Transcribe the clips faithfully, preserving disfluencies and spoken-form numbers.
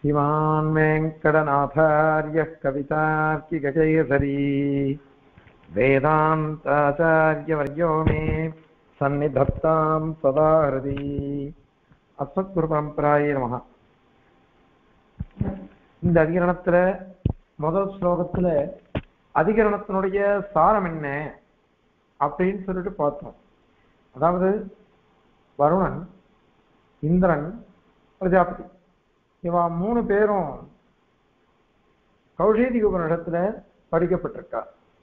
श्रीमान् वेङ्कटनाथार्यः कवितार्किककेसरी वेदान्ताचार्यवर्यो मे सन्निधत्तां सदा हृदि अस्मत्गुरुपरम्परायै नमः. இந்த அதிகரணத்துல முதல் ஸ்லோகத்துல அதிகரணத்தினுடைய சாரம் என்ன அப்படின்னு சொல்லிட்டு பார்த்தோம். அதாவது வருணன், இந்திரன், பிரஜாபதி இவா மூணு பேரும் கௌஷேதி உபநிடத்துல படிக்கப்பட்டிருக்கா.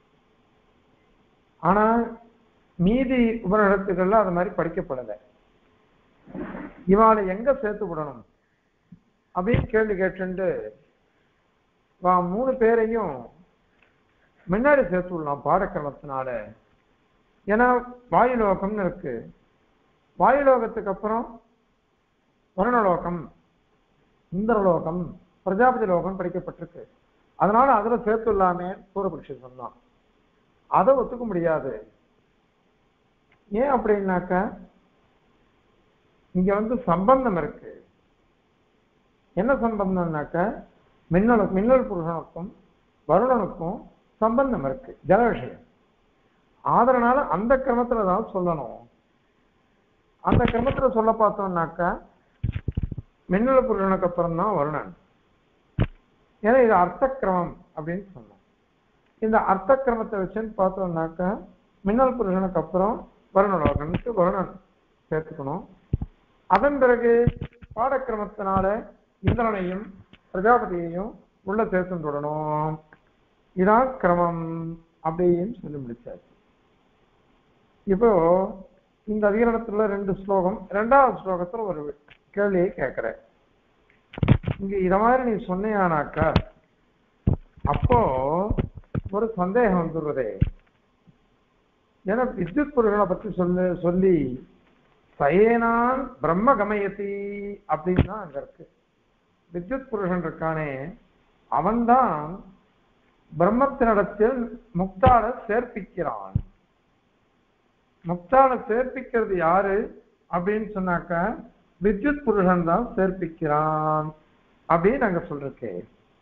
ஆனா மீதி உபநிடத்துக்கள்ல அது மாதிரி படிக்கப்படலை. இவாளை எங்க சேர்த்து விடணும் அப்படின்னு கேள்வி கேட்டு வா மூணு பேரையும் முன்னாடி சேர்த்து விடலாம் பாடக்கிரமத்தினால. ஏன்னா வாயுலோகம்னு இருக்கு, வாயுலோகத்துக்கு அப்புறம் வருணலோகம், இந்திரலோகம், பிரஜாபதி லோகம் படிக்கப்பட்டிருக்கு. அதனால அதுல சேர்த்து இல்லாமே பூர்வபக்ஷி சொன்னான். அதை ஒத்துக்க முடியாது. ஏன் அப்படின்னாக்க இங்க வந்து சம்பந்தம் இருக்கு. என்ன சம்பந்தம்னாக்க மின்னலு மின்னல் புருஷனுக்கும் வருணனுக்கும் சம்பந்தம் இருக்கு, ஜல விஷயம். அதனால அந்த கிரமத்துல தான் சொல்லணும். அந்த கிரமத்துல சொல்ல பார்த்தோம்னாக்க மின்னல் புருஷனுக்கு அப்புறம் தான் வருணன். ஏன்னா இது அர்த்த கிரமம் அப்படின்னு சொன்னோம். இந்த அர்த்த கிரமத்தை வச்சுன்னு பார்த்தோம்னாக்க மின்னல் புருஷனுக்கு அப்புறம் வருணலோகனுக்கு வருணன் சேர்த்துக்கணும். அதன் பிறகு பாடக்கிரமத்தினால இந்திரனையும் பிரஜாபதியையும் உள்ள சேர்த்து விடணும். இதான் கிரமம் அப்படின்னு சொல்லி முடிச்சாச்சு. இப்போ இந்த அதிகரணத்துல ரெண்டு ஸ்லோகம், ரெண்டாவது ஸ்லோகத்துல ஒரு கேள்வியை கேட்கிறேன். இங்க இத மாதிரி நீ சொன்னியானாக்கா அப்போ ஒரு சந்தேகம் வந்துடுறதே. ஏன்னா வித்யுத் புருஷனை பத்தி சொல்லு சொல்லி சயேனான் பிரம்ம கமயத்தி அப்படின்னு தான் அங்க இருக்கு. வித்யுத் புருஷன் இருக்கானே அவன்தான் பிரம்மத்தினிடத்தில் முக்தால சேர்ப்பிக்கிறான். முக்தால சேர்ப்பிக்கிறது யாரு அப்படின்னு சொன்னாக்க வித்யுத் புருஷன் தான் சேர்ப்பிக்கிறான் அப்படின்னு நாங்க சொல்றேன்.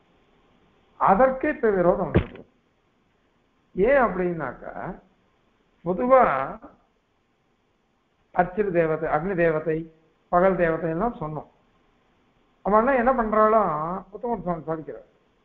அதற்கு இப்ப விரோதம் வருது. ஏன் அப்படின்னாக்க பொதுவா அர்ச்சிர தேவதை, அக்னி தேவதை, பகல் தேவதை எல்லாம் சொன்னோம். அவன் என்ன பண்றாலும் புத்தகம் சுவாமி சாதிக்கிறார்.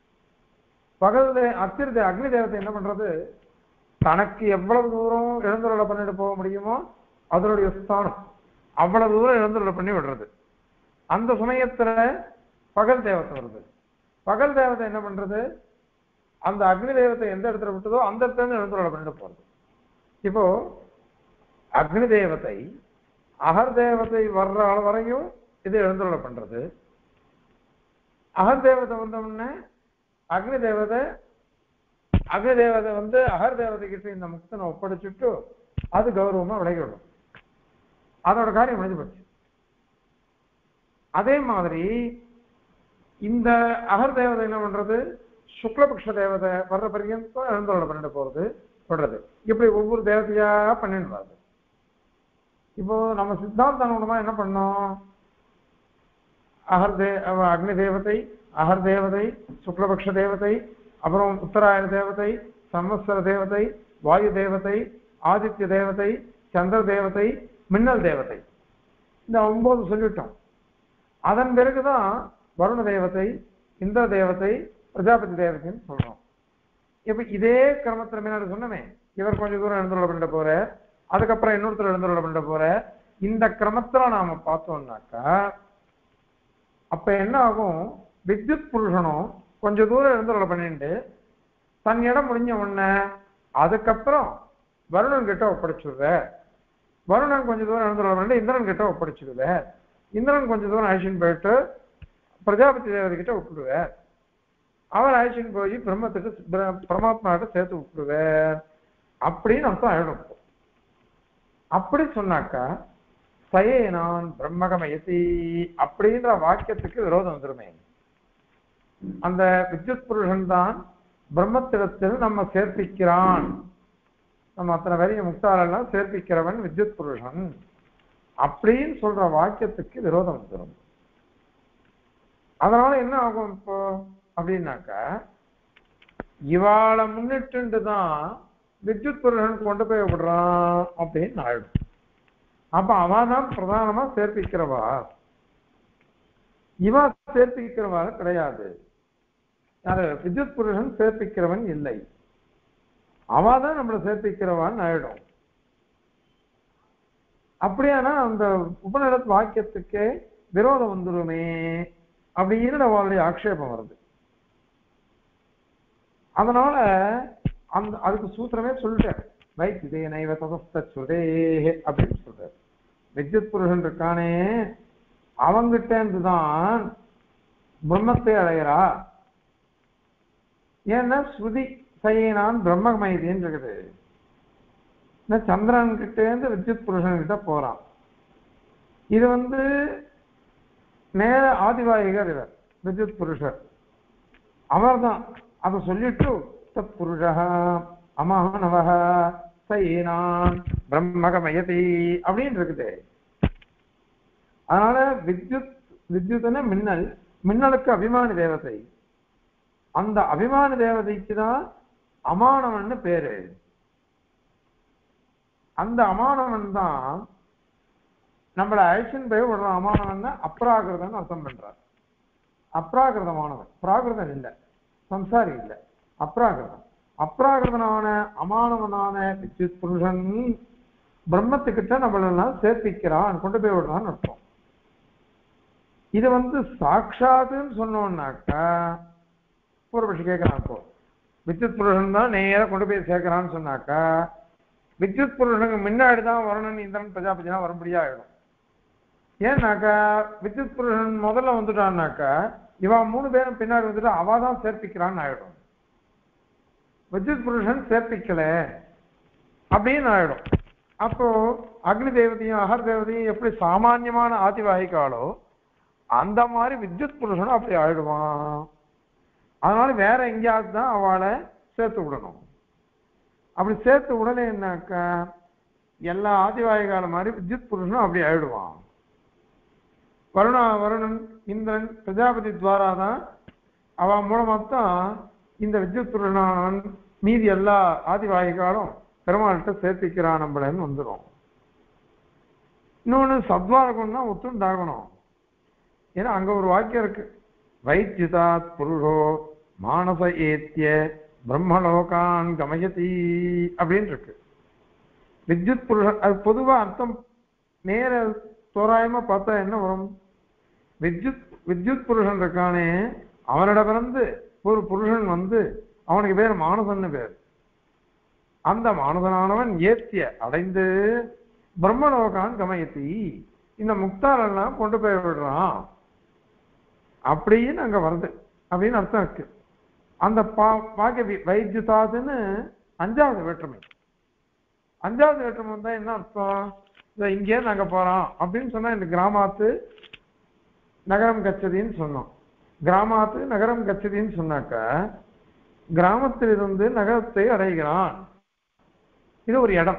பகல் அர்ச்சிர தே அக்னி தேவதை என்ன பண்றது, தனக்கு எவ்வளவு தூரம் எழுந்துருளை பண்ணிட்டு போக முடியுமோ அதனுடைய ஸ்தானம் அவ்வளவு தூரம் எழுந்துருளை பண்ணி விடுறது. அந்த சமயத்துல பகல் தேவதை வருது. பகல் தேவதை என்ன பண்றது, அந்த அக்னி தேவத்தை எந்த இடத்துல விட்டதோ அந்த இடத்துல இருந்து எழுந்துருளை பண்ணிட்டு போறது. இப்போ அக்னி தேவதை அகர் தேவதை வர்ற வரையும் இது எழுந்துருளை பண்றது. அகர் தேவதை வந்தோம்னே அக்னி தேவதை அக்னி தேவதை வந்து அகர் தேவதை கிட்ட இந்த முக்தனை ஒப்படைச்சுட்டு அது கௌரவமா விலகிவிடும். அதோட காரியம் முடிஞ்சு போச்சு. அதே மாதிரி இந்த அகர் தேவதை என்ன பண்றது, சுக்லபக்ஷ தேவதை வர்ற பரியந்தம் எழுந்தோட பண்ணிட்டு போறது விடுறது. இப்படி ஒவ்வொரு தேவதையா பண்ணிட்டு வருது. இப்போ நம்ம சித்தாந்த அனுகுணமா என்ன பண்ணோம், அகர் தே அக்னி தேவதை, அகர் தேவதை, சுக்லபக்ஷ தேவதை, அப்புறம் உத்தராயண தேவதை, சம்வத்சர தேவதை, வாயு தேவதை, ஆதித்ய தேவதை, சந்திர தேவதை, மின்னல் தேவதை, இந்த ஒன்பது சொல்லிட்டோம். அதன் பிறகுதான் வருண தேவதை, இந்திர தேவதை, பிரஜாபதி தேவதைன்னு சொல்றோம். இப்ப இதே கிரமத்துல முன்னாடி சொன்னமே, இவர் கொஞ்சம் தூரம் எழுந்துள்ள பண்ணிட்டு போற, அதுக்கப்புறம் இன்னொருத்தர் எழுந்துள்ள பண்ணிட்டு போற, இந்த கிரமத்துல நாம பார்த்தோம்னாக்கா அப்ப என்ன ஆகும், வித்யுத் புருஷனும் கொஞ்ச தூரம் எழுந்துள்ள பண்ணிட்டு தன் இடம் முடிஞ்ச உடனே அதுக்கப்புறம் வருணன் கிட்ட ஒப்படைச்சுடுற, வருணன் கொஞ்ச தூரம் எழுந்துள்ள பண்ணிட்டு இந்திரன் கிட்ட ஒப்படைச்சிடுவ, இந்திரன் கொஞ்ச தூரம் அழிச்சின்னு போயிட்டு பிரஜாபதி தேவதை கிட்ட விட்டுடுவார், அவர் அழிச்சின்னு போய் பிரம்மத்துக்கு பரமாத்மாட்ட சேர்த்து விட்டுடுவார் அப்படின்னு அர்த்தம் ஆயிடும். அப்படி சொன்னாக்கா சயேனான் பிரம்மகமயதி அப்படின்ற வாக்கியத்துக்கு விரோதம் வந்துருமே. அந்த வித்யுத் புருஷன் தான் பிரம்மத்திடத்தில் நம்ம சேர்ப்பிக்கிறான், நம்ம அத்தனை வரைய முக்தாலெல்லாம் சேர்ப்பிக்கிறவன் வித்யுத் புருஷன் அப்படின்னு சொல்ற வாக்கியத்துக்கு விரோதம் வந்துடும். அதனால என்ன ஆகும் இப்போ அப்படின்னாக்கா இவாளை முன்னிட்டு தான் வித்யுத் புருஷன் கொண்டு போய் விடுறான் அப்படின்னு ஆயிடும். அப்ப அவதான் பிரதானமா சேர்ப்பிக்கிறவா, இவா சேர்ப்பிக்கிறவா கிடையாது. யாரு வித்யுத் புருஷன் சேர்ப்பிக்கிறவன் இல்லை, அவாதான் நம்மளை சேர்ப்பிக்கிறவான்னு ஆயிடும். அப்படியானா அந்த உபநிடத் வாக்கியத்துக்கே விரோதம் வந்துருமே அப்படின்னு அவளுடைய ஆக்ஷேபம் வருது. அதனால அந்த அதுக்கு சூத்திரமே சொல்லிட்டார், வைத்திதே நைவ ததஸ்தே அப்படின்னு சொல்றாரு. வித்யுத் புருஷன் இருக்கானே அவங்கிட்ட இருந்துதான் பிரம்மத்தை அடைகிறா. ஏன்னா ஸ்ருதி சைனான் பிரம்மமயதின்னு இருக்குது. சந்திரன் கிட்ட இருந்து வித்யுத் புருஷன் கிட்ட போறான். இது வந்து நேர ஆதிவாயிகர் இவர் வித்யுத் புருஷர், அவர் தான் அதை சொல்லிட்டு தத் புருஷா அமானவ சைனான் பிரம்மகமயதி அப்படின்னு இருக்குது. அதனால வித்யுத் வித்யுத்னா மின்னல், மின்னலுக்கு அபிமானி தேவதை. அந்த அபிமானி தேவதைக்கு தான் அமானவன் பேரு. அந்த அமானவன் தான் நம்மளை அழிச்சின் போய் விடுற அமானவன் அப்ராகிருதன் அர்த்தம் பண்றார். அப்ராகிருதமானவன், பிராகிருதன் இல்லை, சம்சாரி இல்லை, அப்ராகிருதன். அப்ராகிருதனான அமானவனான வித்யுத் புருஷன் பிரம்மத்துக்கிட்ட நம்மளெல்லாம் சேர்ப்பிக்கிறான், கொண்டு போய் விடுறான்னு அர்த்தம். இது வந்து சாட்சாத்துன்னு சொன்னோம்னாக்கா பூர்வபட்சி கேட்கிறான், இப்போ வித்யுத் புருஷன் தான் நேராக கொண்டு போய் சேர்க்கிறான்னு சொன்னாக்கா வித்யுத் புருஷனுக்கு முன்னாடிதான் வருணன் இந்திரன் பிரஜாபதினா வரும்படியா ஆயிடும். ஏன்னாக்கா வித்யுத் புருஷன் முதல்ல வந்துட்டான்னாக்கா இவன் மூணு பேரும் பின்னாடி வந்துட்டு அவ தான் சேர்ப்பிக்கிறான்னு ஆயிடும். வித்யுத் புருஷன் சேர்ப்பிக்கல அப்படின்னு ஆயிடும். அப்போ அக்னி தேவதையும் அகர் தேவதையும் எப்படி சாமான்யமான ஆதிவாகிக்காலோ அந்த மாதிரி வித்யுத் புருஷனும் அப்படி ஆயிடுவான். அதனால வேற எங்கேயாவது தான் அவளை சேர்த்து விடணும். அப்படி சேர்த்து உடனே என்னாக்கா எல்லா ஆதிவாகிகால மாதிரி வித்யுத் புருஷனும் அப்படி ஆயிடுவான். வருணா வருணன் இந்திரன் பிரஜாபதி துவாரா தான் அவன் மூலமாத்தான் இந்த வித்யுத் புருஷனான் மீதி எல்லா ஆதிவாகிகாலும் பெருமாள்கிட்ட சேர்த்திக்கிறான் நம்மளன்னு வந்துடும். இன்னொன்னு சத்வாரகம்னா ஒத்துண்டாகணும். ஏன்னா அங்க ஒரு வாக்கியம் இருக்கு, வைத்யுதாத் புருஷோ மானச ஏத்திய பிரம்மலோகான் கமயதி அப்படின்னு இருக்கு. வித்யுத் புருஷன் அது பொதுவா அர்த்தம் நேர தோராயமா பார்த்தா என்ன வரும், வித்யுத் வித்யுத் புருஷன் இருக்கானே அவனிடமிருந்து ஒரு புருஷன் வந்து அவனுக்கு பேர் மானசன்னு பேர். அந்த மானசனானவன் ஏத்திய அடைந்து பிரம்மலோகான் கமயத்தி இந்த முக்தாரெல்லாம் கொண்டு போய் விடுறான் அப்படின்னு அங்க வருது அப்படின்னு அர்த்தம் இருக்கு. அந்த பா பாக்கிய வைத்யுதாதுன்னு அஞ்சாவது வேற்றுமை. அஞ்சாவது வேற்றுமை வந்தா என்ன அர்த்தம், இங்கே நாங்க போறோம் அப்படின்னு சொன்னா இந்த கிராமாத்து நகரம் கச்சதின்னு சொன்னோம். கிராமாத்து நகரம் கச்சதின்னு சொன்னாக்க கிராமத்தில் இருந்து நகரத்தை அடைகிறான். இது ஒரு இடம்.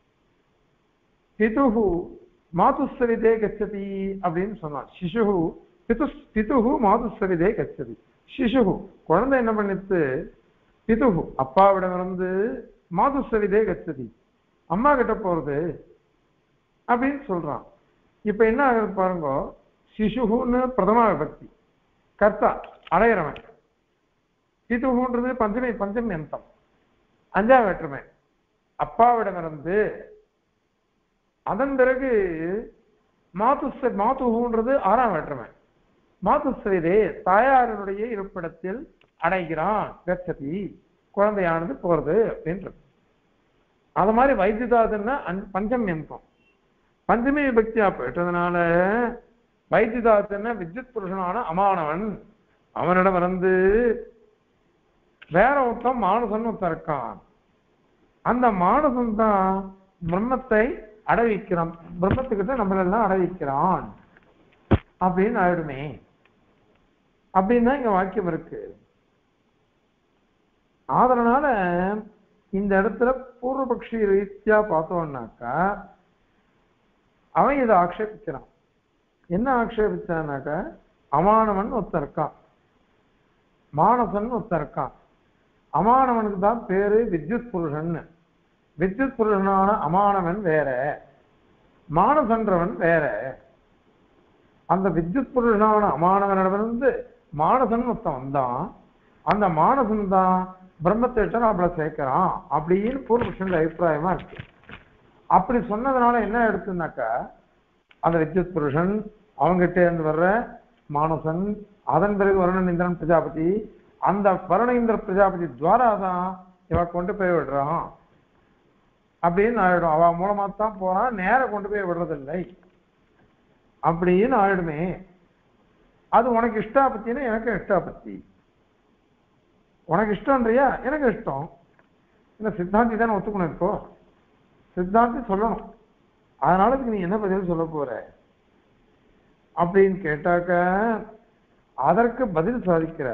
பிதுஹு மாதுஸ்சவிதே கச்சதி அப்படின்னு சொன்னான். சிசுஹு பிது பிதுஹு மாதுஸ்சவிதே கச்சதி. சிசுஹு குழந்தை என்ன பண்ணிட்டு பிதுஹு அப்பாவிடமிருந்து மாதுஸ்சவிதே கச்சதி அம்மா கிட்ட போறது அப்படின்னு சொல்றான். இப்ப என்ன ஆகுது பாருங்க, சிசுன்னு பிரதமா விபக்தி, கர்த்தா அடையிறவன். பிதுஹுன்றது பஞ்சமி பஞ்சமி அந்தம், அஞ்சா வேற்றுமை, அப்பாவிடமிருந்து. அதன் பிறகு மாதுஸ்ஸ மாதுஹுன்றது ஆறாம் வேற்றுமை, மாதுஸ்ஸவிதே தாயாரனுடைய இருப்பிடத்தில் அடைகிறான், கச்சதி குழந்தையானது போறது அப்படின்றது. அது மாதிரி வைத்யுதாதுன்னா பஞ்சமி அந்தம், பஞ்சமி விபக்தியா போயிட்டதுனால வைத்யுதாதுன்னா வித்யுத் புருஷனான அமானவன் அவனிடம் வந்து வேற ஒருத்தன் மானசன் ஒருத்தன் இருக்கான். அந்த மானசன் தான் பிரம்மத்தை அடைவிக்கிறான், பிரம்மத்துக்கிட்ட நம்மளெல்லாம் அடைவிக்கிறான் அப்படின்னு ஆயிடுமே அப்படின்னு தான் இங்க வாக்கியம் இருக்கு. அதனால இந்த இடத்துல பூர்வபக்ஷி ரீதியா பார்த்தோம்னாக்கா அவன் இதை ஆக்ஷேபிக்கிறான். என்ன ஆக்ஷேபிச்சானாக்கா அமானவன் ஒருத்தன் இருக்கான், மானசன் ஒருத்தன் இருக்கான். அமானவனுக்கு தான் பேரு வித்யுத் புருஷன். வித்யுத் புருஷனான அமானவன் வேற, மானசன்றவன் வேற. அந்த வித்யுத் புருஷனான அமானவனிடமிருந்து மானசன் ஒருத்தன் வந்தான். அந்த மானசன் தான் பிரம்மத்திட்ட நம்மளை சேர்க்கிறான் அப்படின்னு பூர்வபக்ஷனுடைய அபிப்பிராயமா இருக்கு. அப்படி சொன்னதுனால என்ன எடுத்துனாக்கா, அந்த வித்யுத் புருஷன் அவங்ககிட்ட இருந்து வர்ற மானசன், அதன் பிறகு வருணன் இந்திரன் பிரஜாபதி, அந்த வருண இந்திர பிரஜாபதி துவாரா தான் இவ கொண்டு போய் விடுறான் அப்படின்னு ஆயிடும். அவ மூலமா தான் போறான், நேரம் கொண்டு போய் விடுறதில்லை அப்படின்னு ஆயிடுமே. அது உனக்கு இஷ்டாபத்தின்னா எனக்கு இஷ்டாபத்தி, உனக்கு இஷ்டம்ன்றியா எனக்கு இஷ்டம். இல்லை சித்தாந்தி தானே ஒத்துக்கணும். இப்போ சித்தாந்தி சொல்லணும். அதனால இதுக்கு நீ என்ன பதில் சொல்ல போற அப்படின்னு கேட்டாக்க, அதற்கு பதில் சாதிக்கிற.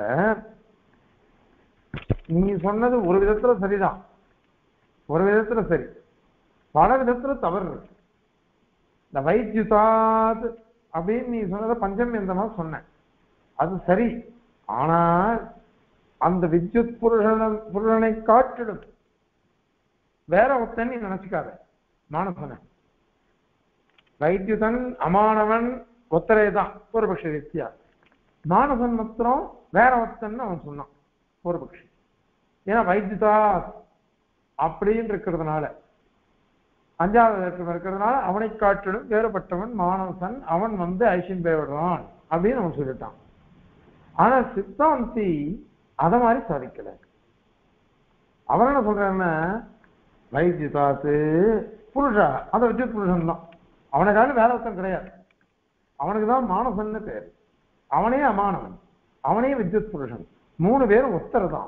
நீ சொன்னது ஒரு விதத்துல சரிதான், ஒரு விதத்துல சரி, பல விதத்துல தவறு இருக்கு. இந்த வைத்யுதாத் அப்படின்னு நீ சொன்னதை பஞ்சமியந்தமா சொன்ன, அது சரி. ஆனால் அந்த வித்யுத் புருஷன புருஷனை காட்டிடும் வேற ஒருத்தன் நீ நினைச்சுக்காத. மானசன வைத்யுதன் அமானவன் ஒத்தரே தான் பூர்வபக்ஷ வித்தியா. மானசன் மாத்திரம் வேற ஒருத்தன் அவன் சொன்னான் பூர்வபக்ஷி. ஏன்னா வைத்யுதா அப்படின்னு இருக்கிறதுனால, அஞ்சாவது இருக்கிறதுனால அவனை காட்டிலும் வேறுபட்டவன் மானசன், அவன் வந்து ஐஷன் பேவிடுறான் அப்படின்னு அவன் சொல்லிட்டான். ஆனா சித்தாந்தி அத மாதிரி சாதிக்கல. அவன் என்ன சொல்றான்னா, வைத்யுதாத்து புருஷா, அந்த வித்யுத் புருஷன் தான், அவனுக்காக வேற ஒருத்தன் கிடையாது. அவனுக்கு தான் மானசன்னு பேர். அவனே அமானவன், அவனே வித்யுத் புருஷன். மூணு பேரும் ஒத்தர் தான்,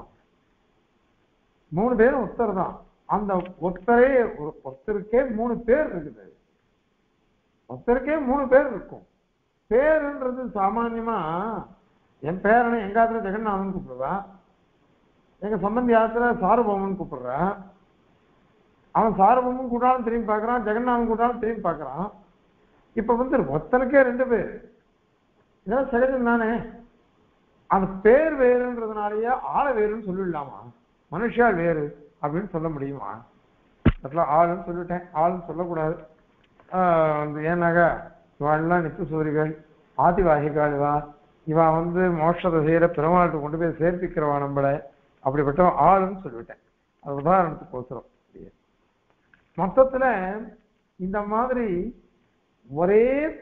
மூணு பேரும் ஒத்தர் தான். அந்த ஒத்தரே ஒருத்தருக்கே மூணு பேர் இருக்குது. ஒருத்தருக்கே மூணு பேர் இருக்கும். பேருன்றது சாமான்யமா என் பேரனை எங்க ஆத்துல ஜெகநாதன் கூப்பிடுவேன், எங்க சம்பந்தி ஆத்துல சார்பவன் கூப்பிடுறேன். அவன் சார்பமும் கூட்டாலும் திரும்பி பார்க்கறான், ஜெகநாதன் கூட்டாலும் திரும்பி பார்க்கறான். இப்ப வந்து ஒத்தனுக்கே ரெண்டு பேர், இதெல்லாம் சகஜம் தானே. அந்த பேர் வேறுன்றதுனாலயே ஆளை வேறுன்னு சொல்லிடலாமா? மனுஷால் வேறு அப்படின்னு சொல்ல முடியுமா? அதெல்லாம் ஆளுன்னு சொல்லிட்டேன், ஆளுன்னு சொல்லக்கூடாது. ஆஹ் ஏன்னாக்கா இவாள்லாம் நித்திய சூரிகள், ஆதிவாகிகள், இவா இவா வந்து மோட்சத்தை செய்யற பெருமாள்கிட்ட கொண்டு போய் சேர்ப்பிக்கிறவா நம்மள. அப்படிப்பட்ட ஆளுன்னு சொல்லிவிட்டேன், அது உதாரணத்துக்கு அவசரம். மொத்தத்துல இந்த மாதிரி ஒரே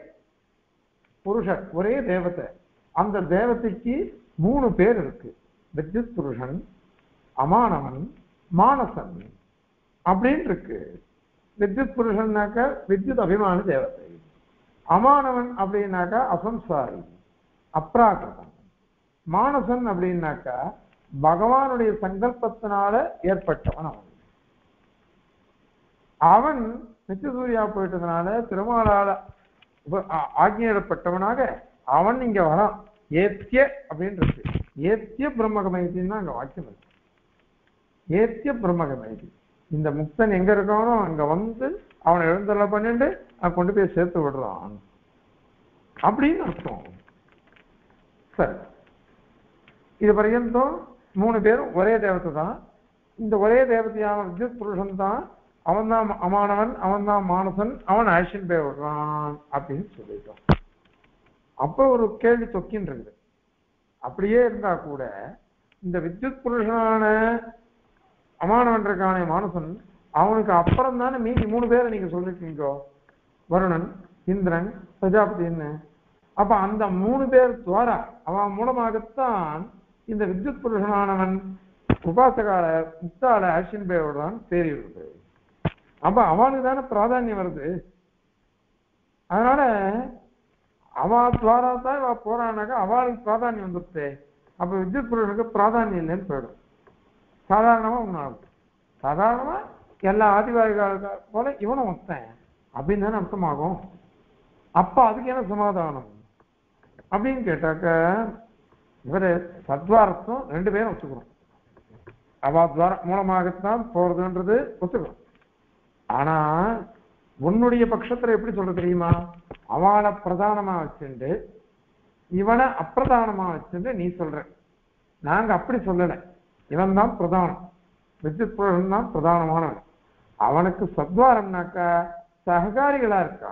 புருஷன், ஒரே தேவத்தை, அந்த தேவதைக்கு மூணு பேர் இருக்கு. வித்யுத் புருஷன், அமானவன், மானசன் அப்படின்னு இருக்கு. வித்யுத் புருஷன்னாக்க வித்யுத் அபிமான தேவதை, அமானவன் அப்படின்னாக்கா அசம்சாரி அப்ராகிருதம், மானசன் அப்படின்னாக்கா பகவானுடைய சங்கல்பத்தினால ஏற்பட்டவன். அவன் அவன் நித்தியசூரியா போயிட்டதுனால திருமாலால ஆக்ஞையிடப்பட்டவனாக அவன் இங்க வரான். ஏத்திய அப்படின்னு இருக்கு. ஏத்திய பிரம்மகமைதின்னு தான் அங்க வாக்கியம் இருக்கு. ஏத்திய பிரம்மகமைதி, இந்த முக்தன் எங்க இருக்கானோ அங்க வந்து அவனை எழுந்தள்ள பண்ணிட்டு அவன் கொண்டு போய் சேர்த்து விடுறான் அப்படின்னு அர்த்தம். சரி, இது பர்யந்தம் மூணு பேரும் ஒரே தேவத்தை தான். இந்த ஒரே தேவதையான வித்யுத் புருஷன் தான், அவன் தான் அமானவன், அவன் தான் மானசன், அவன் ஆக்ஷன் பே விடுறான் அப்படின்னு சொல்லிட்டோம். அப்போ ஒரு கேள்வி தொக்கின்னு இருக்குது. அப்படியே இருந்தா கூட இந்த வித்யுத் புருஷனான அமானவன் இருக்கான மானசன், அவனுக்கு அப்புறம் தானே மீதி மூணு பேரை நீங்க சொல்லிருக்கீங்கோ, வருணன், இந்திரன், பிரஜாபதின்னு. அப்ப அந்த மூணு பேர் துவாரா அவன் மூலமாகத்தான் இந்த வித்யுத் புருஷனானவன் உபாசகால முக்தால ஆக்ஷன் பே விடுறான் பேரி வருது. அப்ப அவனுக்கு தானே பிராதானியம் வருது. அதனால அவா துவாரா தான் இவ போறானாக்கா அவளுக்கு பிராதானியம் வந்துருச்சு. அப்ப வித்யுத் புருஷனுக்கு பிராதானியம் இல்லைன்னு போயிடும். சாதாரணமா ஒண்ணு, சாதாரணமா எல்லா ஆதிவாதிகளுக்கு போல இவனும் வந்தேன் அப்படின்னு தானே அர்த்தமாகும். அப்ப அதுக்கு என்ன சமாதானம் அப்படின்னு கேட்டாக்க, இவரு சத்வாரத்தம் ரெண்டு பேரும் ஒத்துக்கிறோம். அவா துவாரம் மூலமாகத்தான் போறதுன்றது ஒத்துக்கிறோம். ஆனா உன்னுடைய பட்சத்துல எப்படி சொல்ற தெரியுமா, அவளை பிரதானமா வச்சுண்டு இவனை அப்பிரதானமா வச்சுட்டு நீ சொல்ற. நாங்க அப்படி சொல்லலை. இவன் தான் பிரதானம், வித்யுத் புருஷன் தான் பிரதானமானவன். அவனுக்கு சத்வாரம்னாக்கா சககாரிகளா இருக்கா,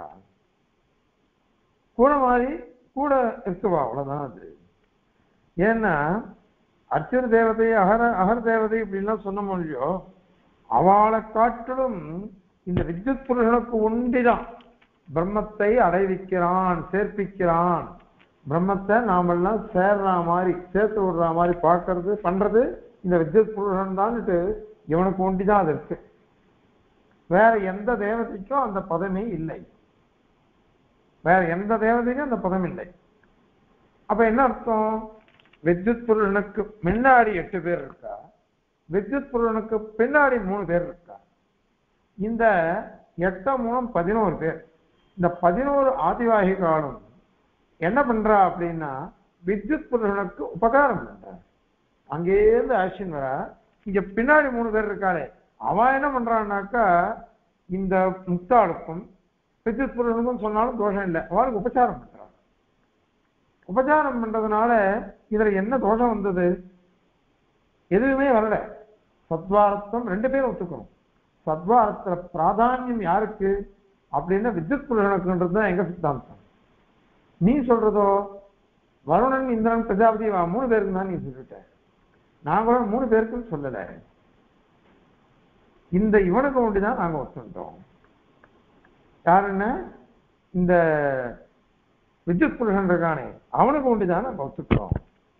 கூட மாதிரி கூட இருக்குவா, அவ்வளவுதான் அது. ஏன்னா அர்ச்சன தேவதை அகர அகர் தேவதை இப்படின்லாம் சொன்ன மொழியோ அவளை காட்டிலும் இந்த வித்யுத் புருஷனுக்கு ஒண்டிதான் பிரம்மத்தை அடைவிக்கிறான், சேர்ப்பிக்கிறான். பிரம்மத்தை நாமெல்லாம் சேர்ற மாதிரி சேர்த்து விடுற மாதிரி பார்க்கறது பண்றது இந்த வித்யுத் புருஷன் தான்ட்டு இவனுக்கு ஒண்டிதான் அது இருக்கு. வேற எந்த தேவதைக்கும் அந்த பதமே இல்லை, வேற எந்த தேவதைக்கும் அந்த பதம் இல்லை. அப்ப என்ன அர்த்தம்? வித்யுத் புருஷனுக்கு முன்னாடி எட்டு பேர் இருக்கா, வித்யுத் புருஷனுக்கு பின்னாடி மூணு பேர் இருக்கா. இந்த எட்டாம் மூலம் பதினோரு பேர். இந்த பதினோரு ஆதிவாகிகளும் என்ன பண்றா அப்படின்னா வித்யுத் புருஷனுக்கு உபகாரம் பண்ற. அங்கேருந்து ஆக்ஷன் வர இங்க பின்னாடி மூணு பேர் இருக்காளே அவன் என்ன பண்றான்னாக்கா இந்த முக்தாளுக்கும் வித்யுத் புருஷனுக்கும் சொன்னாலும் தோஷம் இல்லை, அவளுக்கு உபச்சாரம் பண்றான். உபச்சாரம் பண்றதுனால இதுல என்ன தோஷம் வந்தது? எதுவுமே வரல. சத்வாரத்தம் ரெண்டு பேரும் ஒத்துக்கணும். சத்வாரத்துல பிராதானியம் யாருக்கு அப்படின்னா வித்யுத் புருஷனுக்குன்றது தான் எங்க சித்தாந்தம். நீ சொல்றதோ வருணன் இந்திரன் பிரஜாபதி மூணு பேருக்கு தான் நீ சொல்லிட்ட, நாங்களும் மூணு பேருக்குன்னு சொல்லல. இந்த இவனுக்கு ஒண்டிதான் நாங்க ஒத்துட்டோம். யாருன்னா இந்த வித்யுத் புருஷன் இருக்கானே அவனுக்கு ஒண்டிதான் நாங்க ஒத்துக்கிறோம்.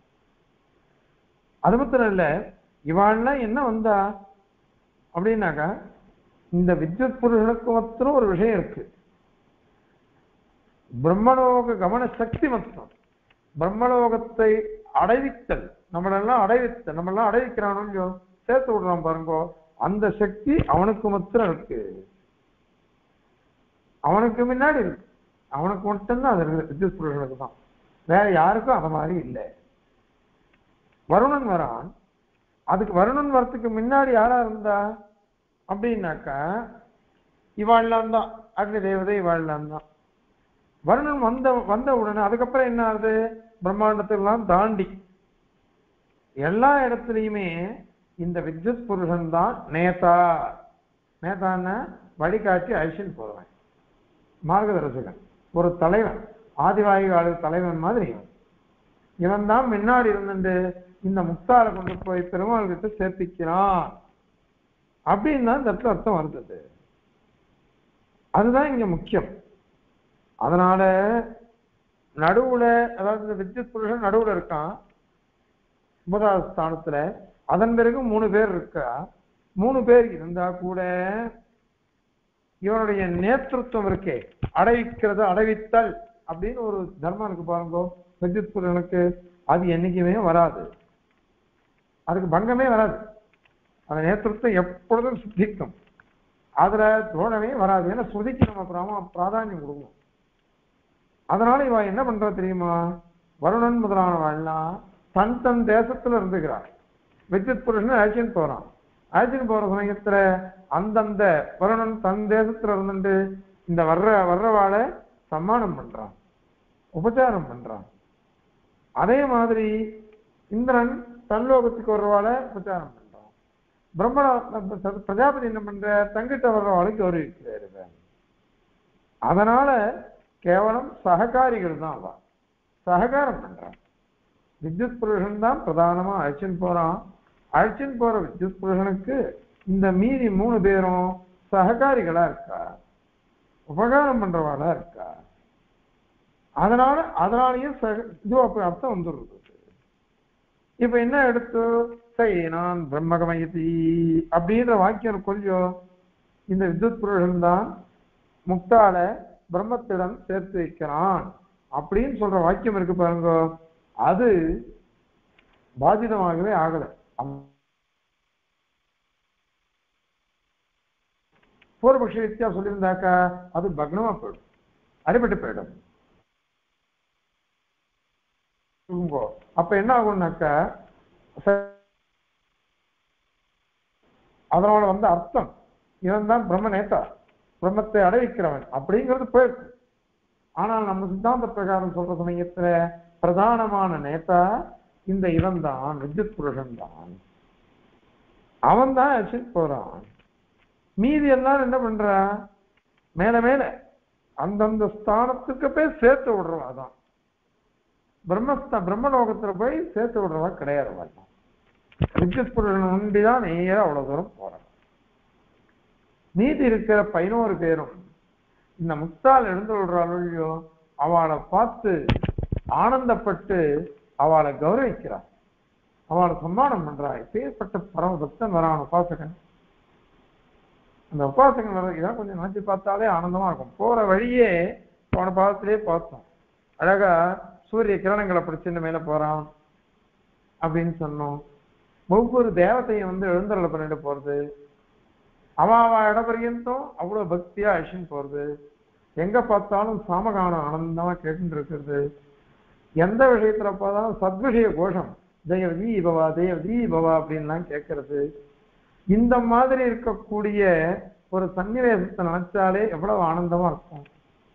அது மாத்திரம் இல்ல, இவாள்லாம் என்ன வந்தா அப்படின்னாக்கா இந்த வித்யுத் புருஷனுக்கு மாத்திரம் ஒரு விஷயம் இருக்கு. பிரம்மலோக கமன சக்தி மாத்திரம், பிரம்மலோகத்தை அடைவித்தல், நம்மளெல்லாம் அடைவித்தல், நம்மளெல்லாம் அடைவிக்கிறானோ சேர்த்து விடுறான் பாருங்கோ, அந்த சக்தி அவனுக்கு மாத்திரம் இருக்கு, அவனுக்கு முன்னாடி இருக்கு. அவனுக்கு மட்டும்தான் அது இருக்கு, வித்யுத் புருஷனுக்கு தான், வேற யாருக்கும் அது மாதிரி இல்லை. வருணன் வரான், அதுக்கு வருணன் வரத்துக்கு முன்னாடி யாரா இருந்தா அப்படின்னாக்கா இவாள்லாம் தான் அக்னி தேவதை, இவாள்லாம் தான். வருணன் வந்த வந்த உடனே அதுக்கப்புறம் என்ன ஆகுது? பிரம்மாண்டத்திலாம் தாண்டி எல்லா இடத்துலையுமே இந்த வித்யுத் புருஷன் தான் நேதா. நேதான்னா வழிகாட்டி அழிச்சுன்னு போறவன், மார்கதர்சகன், ஒரு தலைவன், ஆதிவாகிகால தலைவன் மாதிரி இவன் தான் முன்னாடி இருந்துட்டு இந்த முக்தாரை கொண்டு போய் பெருமாள் கிட்ட சேர்ப்பிக்கிறான் அப்படின்னு தான் இந்த இடத்துல அர்த்தம் வருது. அதுதான் இங்க முக்கியம். அதனால நடுவுல, அதாவது இந்த வித்யுத் புருஷன் நடுவுல இருக்கான் ஒன்பதாவது ஸ்தானத்துல, அதன் பிறகு மூணு பேர் இருக்கா. மூணு பேர் இருந்தா கூட இவனுடைய நேத்திருத்துவம் இருக்கே, அடைவிக்கிறது, அடைவித்தல் அப்படின்னு ஒரு தர்மம் இருக்கு பாருங்க வித்யுத் புருஷனுக்கு, அது என்னைக்குமே வராது, அதுக்கு பங்கமே வராது. அந்த நேத்திருத்தம் எப்பொழுதும் சித்திக்கும், அதுல தோழமே வராது. ஏன்னா ஸ்ருதிக்கு நம்ம பிராம பிராதானியம் கொடுக்கணும். அதனால இவ என்ன பண்றா தெரியுமா? வருணன் முதலானவெல்லாம் தன் தன் தேசத்துல இருந்துக்கிறான். வித்யுத் புருஷன் அழைச்சின்னு போறான். அழைச்சின்னு போற சமயத்துல அந்தந்த வருணன் தன் தேசத்துல இருந்துட்டு இந்த வர்ற வர்றவாளை சம்மானம் பண்றான், உபச்சாரம் பண்றான். அதே மாதிரி இந்திரன் தன்லோகத்துக்கு வர்றவாளை உபச்சாரம் பண்றான். பிரம்ம பிரஜாபதி என்ன பண்ற? தங்கிட்ட வர்றவாளை கௌரவிக்கிறாரு. அதனால கேவலம் சககாரிகள் தான் அவ சககாரம் பண்றான். வித்யுத் புருஷன் தான் பிரதானமா அழைச்சின்னு போறான். அழைச்சின்னு போற வித்யுத் புருஷனுக்கு இந்த மீதி மூணு பேரும் சககாரிகளா இருக்கா, உபகாரம் பண்றவாளா இருக்கா. அதனால அதனாலயும் இது அர்த்தம் வந்துடுறது. இப்ப என்ன எடுத்து நான் பிரம்மகமயதி அப்படின்ற வாக்கியம் கொஞ்சம் இந்த வித்யுத் புருஷன் தான் முக்தால பிரம்மத்திடம் சேர்த்து வைக்கிறான் அப்படின்னு சொல்ற வாக்கியம் இருக்கு பாருங்க, அது பாதிதமாகவே ஆகல. பூர்வபக்ஷ ரீதியா சொல்லியிருந்தாக்கா அது பக்னமா போயிடும், அடிபட்டு போயிடும். அப்ப என்ன ஆகும்னாக்கா அதனோட வந்து அர்த்தம் இவன் தான் பிரம்ம நேதா, பிரம்மத்தை அடைவிக்கிறவன் அப்படிங்கிறது போயிருக்கு. ஆனால் நம்ம சித்தாந்த பிரகாரம் சொல்ற சமயத்துல பிரதானமான நேதா இந்த இவன் தான், வித்யுத் புருஷன் தான். அவன் தான் அழிச்சுட்டு போறான். மீதி எல்லாரும் என்ன பண்ற, மேல மேல அந்தந்த ஸ்தானத்துக்கு போய் சேர்த்து விடுறவா தான். பிரம்மஸ்த பிரம்மலோகத்துல போய் சேர்த்து விடுறவா கிடையாது. வித்யுத் புருஷன் ஒண்டிதான் நேர அவ்வளவு தூரம் போறான். மீதி இருக்கிற பதினோரு பேரும் இந்த முக்தால் எழுந்து விடுறாளோ அவளை பார்த்து ஆனந்தப்பட்டு அவளை கௌரவிக்கிறார், அவளை சம்மானம் பண்றாள். இப்பேற்பட்ட பரம பக்தன் வரான் உபாசகன். அந்த உபாசகன் வர இதான் கொஞ்சம் நினைச்சு பார்த்தாலே ஆனந்தமா இருக்கும். போற வழியே போன பாதத்திலே பார்த்தோம், அழகா சூரிய கிரணங்களை பிடிச்சிட்டு மேல போறான் அப்படின்னு சொன்னோம். ஒவ்வொரு தேவத்தையும் வந்து எழுந்தருளை பண்ணிட்டு போறது, அவன் அவன் இடப்பரியந்தும் அவ்வளவு பக்தியா அழிச்சுன்னு போறது, எங்க பார்த்தாலும் சாமகானம் ஆனந்தமா கேட்டு இருக்கிறது, எந்த விஷயத்துல பார்த்தாலும் சத்விஷய கோஷம், ஜெய தீபவா தேவ தீபவா அப்படின்லாம் கேட்கறது. இந்த மாதிரி இருக்கக்கூடிய ஒரு சன்னிவேசத்தை நினைச்சாலே எவ்வளவு ஆனந்தமா இருக்கும்.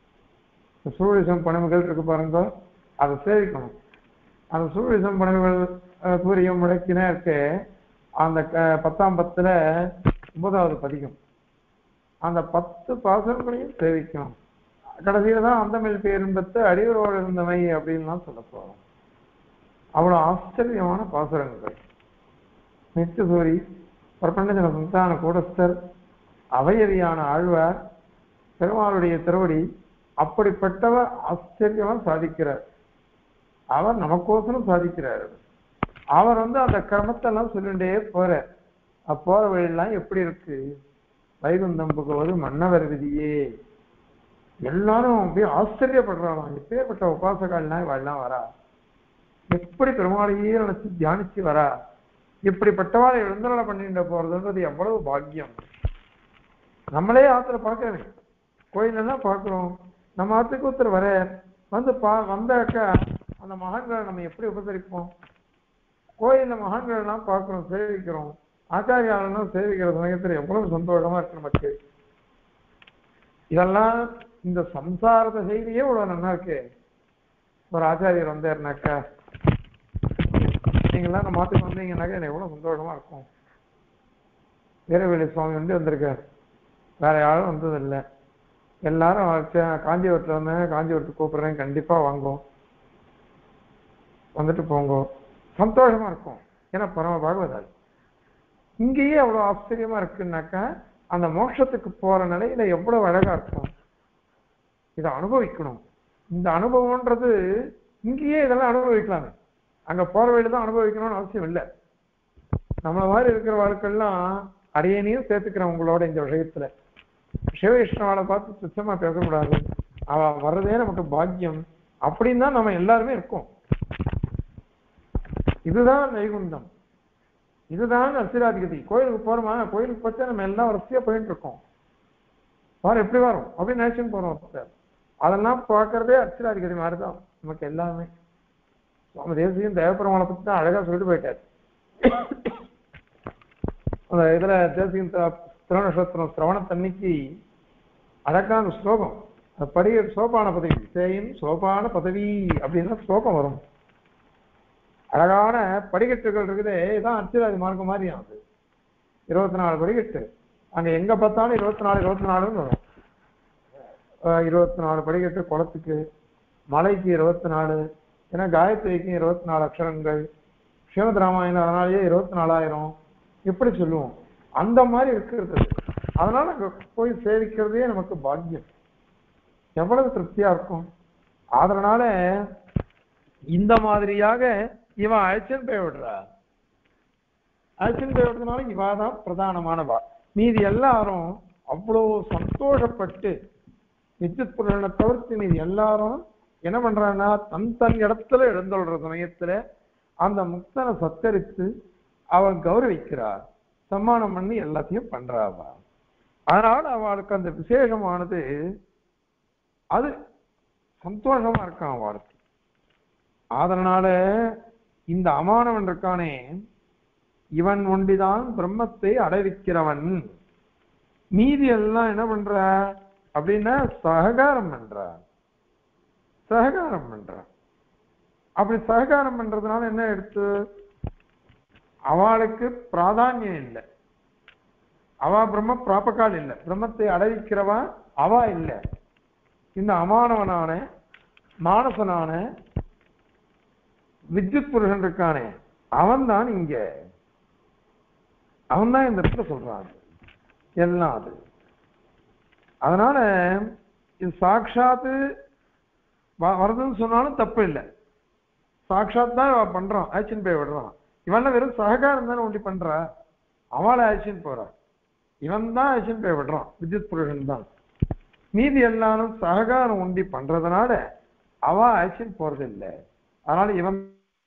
சூழிசம் பணிவுகள் இருக்கு பாருங்க, அதை சேவிக்கணும். அந்த சூழிசம் பணிவுகள் சூரியம் முடக்கினா இருக்க அந்த பத்தாம் பத்துல ஒன்பதாவது பதிகம், அந்த பத்து பாசனங்களையும் சேவிக்கணும். கடைசியில தான் அந்த மேல் பேரும்பத்து அடிவரோடு இருந்தவை அப்படின்லாம் சொல்ல போறோம். அவ்வளவு ஆச்சரியமான பாசுரங்கள். நித்தியசூரி, பிரபஞ்சன சந்தான கூடஸ்தர், அவையறியான ஆழ்வார், பெருமாளுடைய திருவடி, அப்படிப்பட்டவர் ஆச்சரியமா சாதிக்கிறார். அவர் நமக்கோசரம் சாதிக்கிறார். அவர் வந்து அந்த கிரமத்தெல்லாம் சொல்லிட்டே போற போற வழியெல்லாம் எப்படி இருக்கு, வைகுந்தம் புகுவது மன்னவர் விதியே, எல்லாரும் அப்படியே ஆச்சரியப்படுறாங்க. எப்பேற்பட்ட உபாசகள்லாம் இவெல்லாம் வரா, எப்படி பெருமாளையே நினைச்சு தியானிச்சு வரா, இப்படிப்பட்டவாளை எழுந்தருளை பண்ணிட்டு போறதுன்றது எவ்வளவு பாக்கியம். நம்மளே ஆத்துல பார்க்கறது, கோயிலெல்லாம் பார்க்கிறோம், நம்ம ஆத்துக்கு ஒருத்தர் வர வந்து பா வந்தாக்கா அந்த மகான்களை நம்ம எப்படி உபசரிப்போம். கோயில்ல மகான்கள் எல்லாம் பார்க்கிறோம், சேவிக்கிறோம், ஆச்சாரியாலும் சேவிக்கிற சமயத்துல எவ்வளவு சந்தோஷமா இருக்கு நமக்கு. இதெல்லாம் இந்த சம்சாரத செய்தியே இவ்வளவு நல்லா இருக்கு. ஒரு ஆச்சாரியர் வந்தாருனாக்கா, நீங்கெல்லாம் நம்ம மாத்துக்கு வந்தீங்கன்னாக்கா எனக்கு எவ்வளவு சந்தோஷமா இருக்கும். வீரவேலி சுவாமி வந்து வந்திருக்காரு, வேற யாரும் வந்ததில்லை. எல்லாரும் காஞ்சிபுரத்துல வந்தாங்க, காஞ்சிபுரத்துக்கு கூப்பிடுறேன், கண்டிப்பா வாங்கும், வந்துட்டு போங்க, சந்தோஷமா இருக்கும். ஏன்னா பரம பாகவதால் இங்கேயே அவ்வளவு ஆச்சரியமா இருக்குன்னாக்கா அந்த மோட்சத்துக்கு போற நிலையில எவ்வளவு அழகா இருக்கும். இதை அனுபவிக்கணும். இந்த அனுபவம்ன்றது இங்கேயே இதெல்லாம் அனுபவிக்கலாமே, அங்க போற வழியில தான் அனுபவிக்கணும்னு அவசியம் இல்லை. நம்மள மாதிரி இருக்கிற வாழ்க்கைலாம் அரியணையும் சேர்த்துக்கிறேன் உங்களோட இந்த விஷயத்துல. சிவகிருஷ்ணவாளை பார்த்து சுத்தமா பேசக்கூடாது, அவ வர்றதே நமக்கு பாக்கியம் அப்படின்னு தான் நம்ம எல்லாருமே இருக்கோம். இதுதான் வைகுந்தம், இதுதான் அசிராதிகதி. கோயிலுக்கு போறோமா, கோயிலுக்கு பார்த்தா நம்ம எல்லாம் வரிசையா போயிட்டு இருக்கோம், வாரம் எப்படி வரும் அப்படின்னு நினைச்சுன்னு போறோம். அதெல்லாம் பார்க்கறதே அசிராதிகதி மாதிரிதான் நமக்கு எல்லாமே. சுவாமி தேசியம் தேவபெருமானை பத்தி தான் அழகா சொல்லிட்டு போயிட்டாரு. அந்த இதுல தேசியம் திருநட்சத்திரம் சிரவணத்தன்னைக்கு அழகான ஸ்லோகம், படிய சோபான பதவி, சேயும் சோபான பதவி அப்படின்னு ஸ்லோகம் வரும். அழகான படிக்கட்டுகள் இருக்குதே, இதான் அர்ச்சிராதி மார்க்கம் மாதிரி அது. இருபத்தி நாலு படிக்கட்டு, அங்க எங்க பார்த்தாலும் இருபத்தி நாலு இருபத்தி நாலுன்னு வரும். இருபத்தி நாலு படிக்கட்டு குளத்துக்கு, மலைக்கு இருபத்தி நாலு, ஏன்னா காயத்ரிக்கு இருபத்தி நாலு அக்ஷரங்கள், ஸ்ரீமத் ராமாயணம் அதனாலேயே இருபத்தி நாலாயிரம் இப்படி சொல்லுவோம். அந்த மாதிரி இருக்கிறது. அதனால அங்க போய் சேவிக்கிறதே நமக்கு பாக்கியம், எவ்வளவு திருப்தியா இருக்கும். அதனால இந்த மாதிரியாக இவன் அழைச்சன் போய் விடுறா. அழைச்சன் போய் விடுறதுனால இவாதான் பிரதானமானவா. மீதி எல்லாரும் அவ்வளவு சந்தோஷப்பட்டு வித்யுத் புருஷனை தவிர்த்து மீதி எல்லாரும் என்ன பண்றான்னா தன் தன் இடத்துல எழுந்துள்ள சமயத்துல அந்த முக்தனை சத்தரித்து அவள் கௌரவிக்கிறார், சம்மானம் பண்ணி எல்லாத்தையும் பண்றாவா. அதனால அவளுக்கு அந்த விசேஷமானது அது சந்தோஷமா இருக்கான் அவளுக்கு. அதனால இந்த அமானவன் இருக்கானே, இவன் ஒண்டிதான் பிரம்மத்தை அடைவிக்கிறவன். மீதி எல்லாம் என்ன பண்ற அப்படின்னா சககாரம் பண்ற, சககாரம் பண்ற. அப்படி சககாரம் பண்றதுனால என்ன எடுத்து அவளுக்கு பிராதானியம் இல்லை. அவ பிரம்ம பிராபகால் இல்லை, பிரம்மத்தை அடைவிக்கிறவா அவா இல்லை. இந்த அமானவனான மானசனான வித்யுத் புருஷன் இருக்கானே அவன் தான் இங்க, அவன் தான் இந்த இடத்துல சொல்றான் எல்லாம் அது. அதனால இது சாட்சாத்து வருதுன்னு சொன்னாலும் தப்பு இல்லை. சாட்சாத் தான் இவன் பண்றான், ஆக்ஷன் போய் விடுறான். இவன் வெறும் சககாரம் தானே ஒண்டி பண்றா, அவளை ஆக்ஷன் போறா. இவன் தான் ஆக்ஷன் போய் விடுறான், வித்யுத் புருஷன் தான். மீதி எல்லாரும் சககாரம் ஒண்டி பண்றதுனால அவ ஆக்ஷன் போறது இல்லை. அதனால இவன்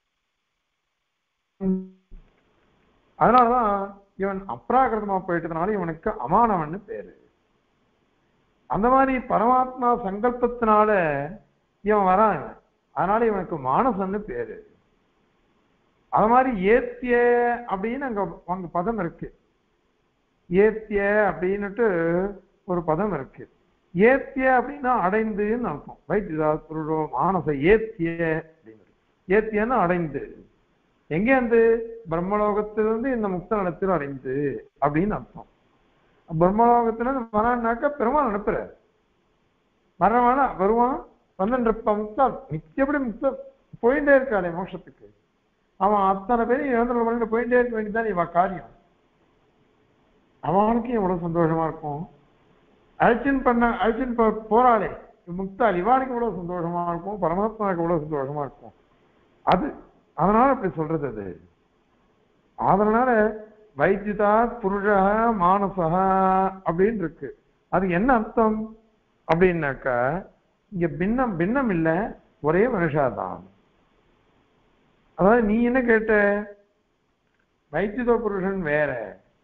அதனாலதான் இவன் அப்ராகிருதமா போயிட்டதுனால இவனுக்கு அமானவன்னு பேரு. அந்த மாதிரி பரமாத்மா சங்கல்பத்தினால இவன் வரான், அதனால இவனுக்கு மானசன்னு பேரு. அது மாதிரி ஏத்திய அப்படின்னு அங்க அங்க பதம் இருக்கு. ஏத்திய அப்படின்னுட்டு ஒரு பதம் இருக்கு. ஏத்திய அப்படின்னா அடைந்துன்னு அர்த்தம். வைத்திய மானச ஏத்திய அப்படின்னு, ஏத்தியன்னா அடைந்து. எங்க வந்து பிரம்மலோகத்திலிருந்து இந்த முக்த நிலத்தில் அடைந்து அப்படின்னு அர்த்தம். பிரம்மலோகத்திலிருந்து வரான்னாக்க பெருமாள் அனுப்புற வரவானா வருவான் பன்னெண்டு முக்தா நிச்சயப்படி முக்த போயிட்டே இருக்காளே மோட்சத்துக்கு. அவன் அத்தனை பேரும் இழந்து பண்ணிட்டு போயிட்டே இருக்க வேண்டியதான் இவ காரியம். அவனுக்கும் எவ்வளவு சந்தோஷமா இருக்கும். அழிச்சின் பண்ண அழிச்சின் போறாளே முக்தாள், இவானுக்கு எவ்வளவு சந்தோஷமா இருக்கும், பரமாத்மாவுக்கு எவ்வளவு சந்தோஷமா இருக்கும். அது அதனால அப்படி சொல்றது. அது அதனால வைத்தியதா புருஷா மானசா அப்படின்னு இருக்கு. அது என்ன அர்த்தம் அப்படின்னாக்கா இங்க பின்னம் பின்னம் இல்லை, ஒரே மனுஷாதான். அதாவது நீ என்ன கேட்ட, வைத்தியத புருஷன் வேற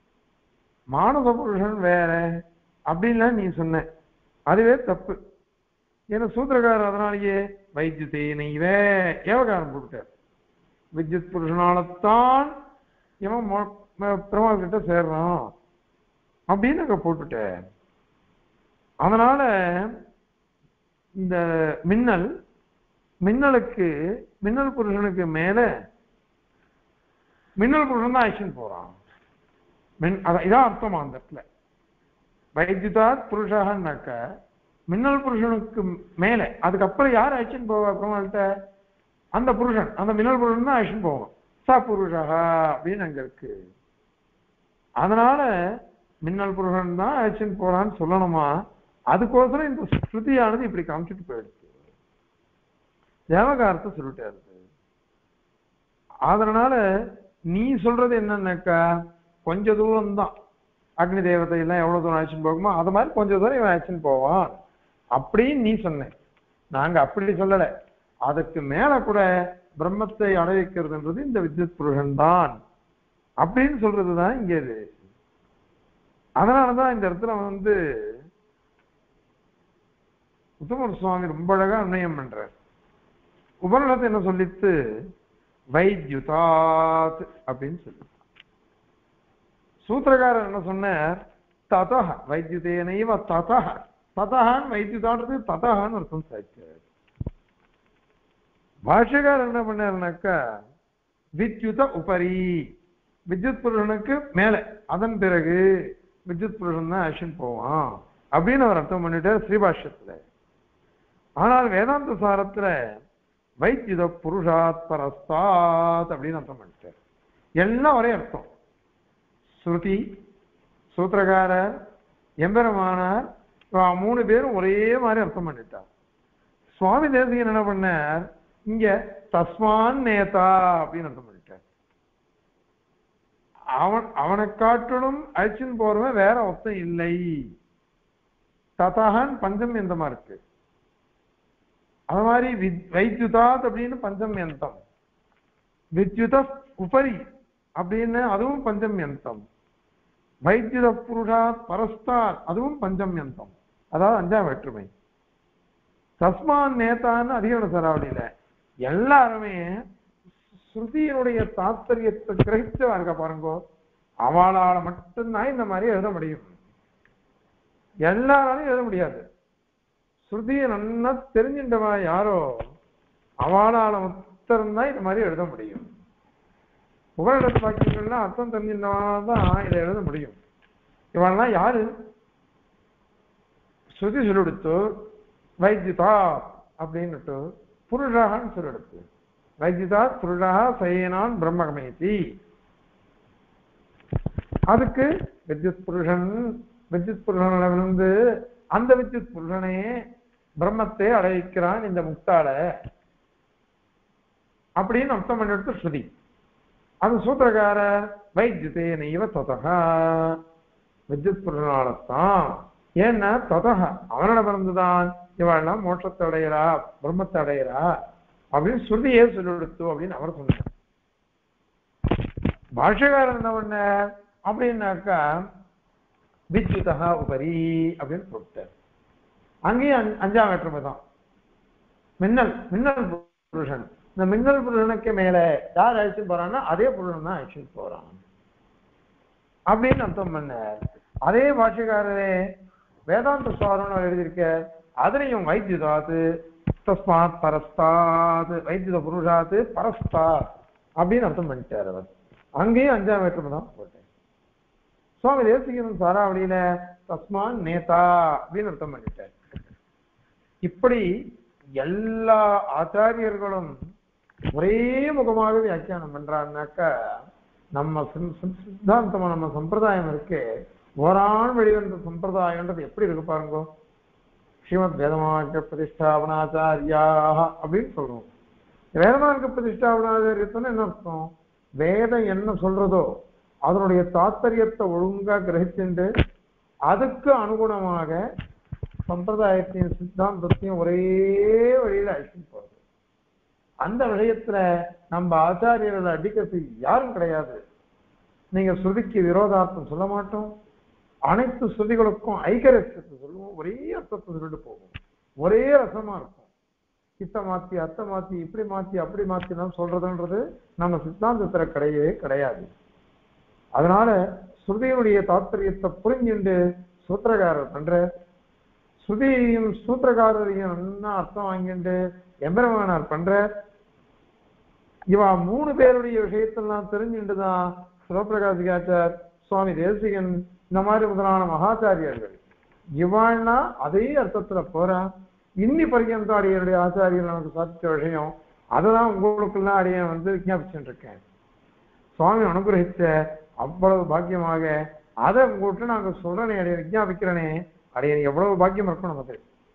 மானச புருஷன் வேற அப்படின்லாம் நீ சொன்ன, அதுவே தப்பு. ஏன்னா சூத்திரக்காரர் அதனாலேயே வைத்தியத்தை நெய்வே ஏவகாரம் போட்டுட்டார். வித்யுத் புருஷனால்தான் இவன் பெருமாள் கிட்ட சேர்றான் அப்படின்னு அங்க போட்டுட்ட. அதனால இந்த மின்னல் மின்னலுக்கு மின்னல் புருஷனுக்கு மேல மின்னல் புருஷன் தான் ஆக்ஷன் போறான். மின் இதான் அர்த்தமா அந்த இடத்துல. வைத்தியதா புருஷான்னாக்க மின்னல் புருஷனுக்கு மேல, அதுக்கப்புறம் யார் ஆக்ஷன் போவா பெருமாள்கிட்ட? அந்த புருஷன், அந்த மின்னல் புருஷன் தான் ஆக்ஷன் போவோம். சா புருஷா அப்படின்னு அங்க இருக்கு. அதனால மின்னல் புருஷன் தான் ஆக்ஷன் போறான்னு சொல்லணுமா? அதுக்கோசரம் இந்த ஸ்ருதியானது இப்படி காமிச்சிட்டு போயிடுச்சு. தேவகாரத்தை சொல்லிட்டாரு. அதனால நீ சொல்றது என்னன்னாக்கா கொஞ்ச தூரம் தான் அக்னி தேவதை எல்லாம் எவ்வளவு தூரம் ஆக்ஷன் போகுமோ அது மாதிரி கொஞ்ச தூரம் இவன் ஆக்ஷன் போவான் அப்படின்னு நீ சொன்ன. நாங்க அப்படி சொல்லல. அதுக்கு மேல கூட பிரம்மத்தை அடைவிக்கிறதுன்றது இந்த வித்யுத் புருஷன் தான் அப்படின்னு சொல்றதுதான் இங்க இது. அதனாலதான் இந்த இடத்துல வந்து உத்தமர் சுவாமி ரொம்ப அழகா அன்வயம் பண்றார். உபநிடத்தை என்ன சொல்லித்து வைத்யுதாத் அப்படின்னு சொல்லி, சூத்திரக்காரர் என்ன சொன்னார் ததா வைத்யுதேனைவ ததா ததான் வைத்யுதான்றது ததான்னு அர்த்தம் சாய்ச்சார். பாஷ்யக்காரர் என்ன பண்ணாருனாக்கா வித்யுத உபரி, வித்யுத் புருஷனுக்கு மேல, அதன் பிறகு வித்யுத் புருஷன் தான் ஆக்ஷன் போவான் அப்படின்னு அவர் அர்த்தம் பண்ணிட்டார் ஸ்ரீபாஷ்யத்துல. ஆனால் வேதாந்த சாரத்துல வைத்யுத புருஷாத் பரஸ்தாத் அப்படின்னு அர்த்தம் பண்ணிட்டார். எல்லாம் ஒரே அர்த்தம். ஸ்ருதி, சூத்திரகாரர், எம்பெருமானார் மூணு பேரும் ஒரே மாதிரி அர்த்தம் பண்ணிட்டார். சுவாமி தேசிகன் என்ன பண்ணார், இங்க தஸ்மான் நேதா அப்படின்னு அர்த்தம் பண்ணிட்டார். அவன் அவனை காட்டிலும் அழிச்சின் போறவன் வேற ஒருத்தன் இல்லை. ததாகன் பஞ்சம் எந்தமா இருக்கு. அது மாதிரி வைத்யுதாத் அப்படின்னு பஞ்சம் எந்தம், வித்யுத உபரி அப்படின்னு அதுவும் பஞ்சம் எந்தம், வைத்யுத புருஷாத் பரஸ்தாத் அதுவும் பஞ்சம் எந்தம், அதாவது அஞ்சாம் வேற்றுமை. தஸ்மான் நேதான்னு அதிகரண சராவளியில எல்லாருமே ஸ்ருதியினுடைய தாத்பரியத்தை கிரகிச்சவா இருக்க பாருங்கோ. அவளால மட்டும்தான் இந்த மாதிரி எழுத முடியும், எல்லாராலையும் எழுத முடியாது. ஸ்ருதியை நல்லா தெரிஞ்சின்றவா யாரோ அவளால ஒருத்தர் தான் இது மாதிரி எழுத முடியும். உபரிடத்து வாக்கியங்கள்லாம் அர்த்தம் தெரிஞ்சிருந்தவனால்தான் இதை எழுத முடியும். இவன்லாம் யாரு? ஸ்ருதி சொல்லிடுத்து வைத்தியதா அப்படின்னுட்டு புருஷான்னு சொல்லிடுத்து. வைத்தியதா புருஷா சயனான் பிரம்மகமேதி. அதுக்கு வித்யுத் புருஷன் வித்யுத் புருஷனில் விழுந்து அந்த வித்யுத் புருஷனே பிரம்மத்தை அடைக்கிறான் இந்த முக்தால அப்படின்னு அர்த்தம் பண்ணிட்டு ஸ்ருதி. அது சூத்திரக்கார வைத்தியதே நைவ ததா வித்யுத் புருஷனால்தான். ஏன்னா ததா அவனோட பிறந்துதான் இவெல்லாம் மோட்சத்தை அடைகிறா பிரம்மத்தை அடைகிறா அப்படின்னு ஸ்ருதியே சொல்லிடுத்து அப்படின்னு அவர் சொன்னார். பாஷ்யக்காரன் என்ன பண்ண அப்படின்னாக்கா வித்யுதா உபரி அப்படின்னு சொல்லிட்டார். அங்கேயும் அஞ்சாம் வேற்றுமை தான். மின்னல் மின்னல் புருஷன். இந்த மின்னல் புருஷனுக்கு மேல யார் அழிச்சு போறான்னா அதே புருஷன் தான் அழிச்சு போறான் அப்படின்னு அர்த்தம் பண்ண. அதே பாஷ்யக்காரரே வேதாந்த சுவாரம் எழுதியிருக்க அதுலயும் வைத்தியதாது தஸ்மாத் பரஸ்தாத் வைத்திய புருஷாத்து பரஸ்தாத் அப்படின்னு அர்த்தம் பண்ணிட்டார் அவர். அங்கேயும் அஞ்சாம் வேற்றுமை தான் போட்டேன். சுவாமி தேசிகன் சாராவளியில தஸ்மான் நேதா அப்படின்னு அர்த்தம் பண்ணிட்டார். இப்படி எல்லா ஆச்சாரியர்களும் ஒரே முகமாக வியாக்கியானம் பண்றான்னாக்கா நம்ம சித்தாந்தம் நம்ம சம்பிரதாயம் இருக்கு. ஓரான் வெளிவந்த சம்பிரதாயம்ன்றது எப்படி இருக்கு பாருங்க. ஸ்ரீமத் வேதமார்க்க பிரதிஷ்டாபனாச்சாரியா அப்படின்னு சொல்றோம். வேதமார்க்க பிரதிஷ்டாபனாச்சாரியத்துன்னு என்ன அர்த்தம்? வேதம் என்ன சொல்றதோ அதனுடைய தாத்பரியத்தை ஒழுங்கா கிரகிச்சுண்டு அதுக்கு அனுகுணமாக சம்பிரதாயத்தையும் சித்தாந்தத்தையும் ஒரே வழியில அழிச்சு போறது. அந்த விஷயத்துல நம்ம ஆச்சாரியர்களை அடிக்கிறதுக்கு யாரும் கிடையாது. நீங்க ஸ்ருதிக்கு விரோதார்த்தம் சொல்ல மாட்டோம். அனைத்து ஸ்ருதிகளுக்கும் ஐகரசத்தை சொல்லுவோம். ஒரே அர்த்தத்தை சொல்லிட்டு போவோம். ஒரே ரசமா இருக்கும். இத்த மாத்தி அத்தை மாத்தி இப்படி மாத்தி அப்படி மாத்தி தான் சொல்றதுன்றது நம்ம சித்தாந்தத்துல கிடையவே கிடையாது. அதனால ஸ்ருதியினுடைய தாத்பரியத்தை புரிஞ்சுண்டு சூத்திரக்காரர் பண்ற ஸ்ருதியும் சூத்திரக்காரரையும் நல்லா அர்த்தம் வாங்கிட்டு எம்பெருமானார் பண்ற இவா மூணு பேருடைய விஷயத்தெல்லாம் தெரிஞ்சுட்டுதான் சிவபிரகாசிகாச்சார் சுவாமி தேசிகன் இந்த மாதிரி முதலான மகாச்சாரியர்கள் இவாள்னா அதே அர்த்தத்துல போறான். இன்னி பர்யந்த அடியனுடைய ஆச்சாரியர்கள் நமக்கு சாதிச்ச விஷயம் அதைதான் உங்களுக்கெல்லாம் அடியன் வந்து விஞ்ஞாபிச்சுட்டு இருக்கேன். சுவாமி அனுகிரகிச்ச அவ்வளவு பாக்கியமாக அதை உங்கள்கிட்ட நாங்க சொல்றனே அடைய விஞ்ஞாபிக்கிறனே அடையன் எவ்வளவு பாக்கியம் இருக்கும் நமக்கு.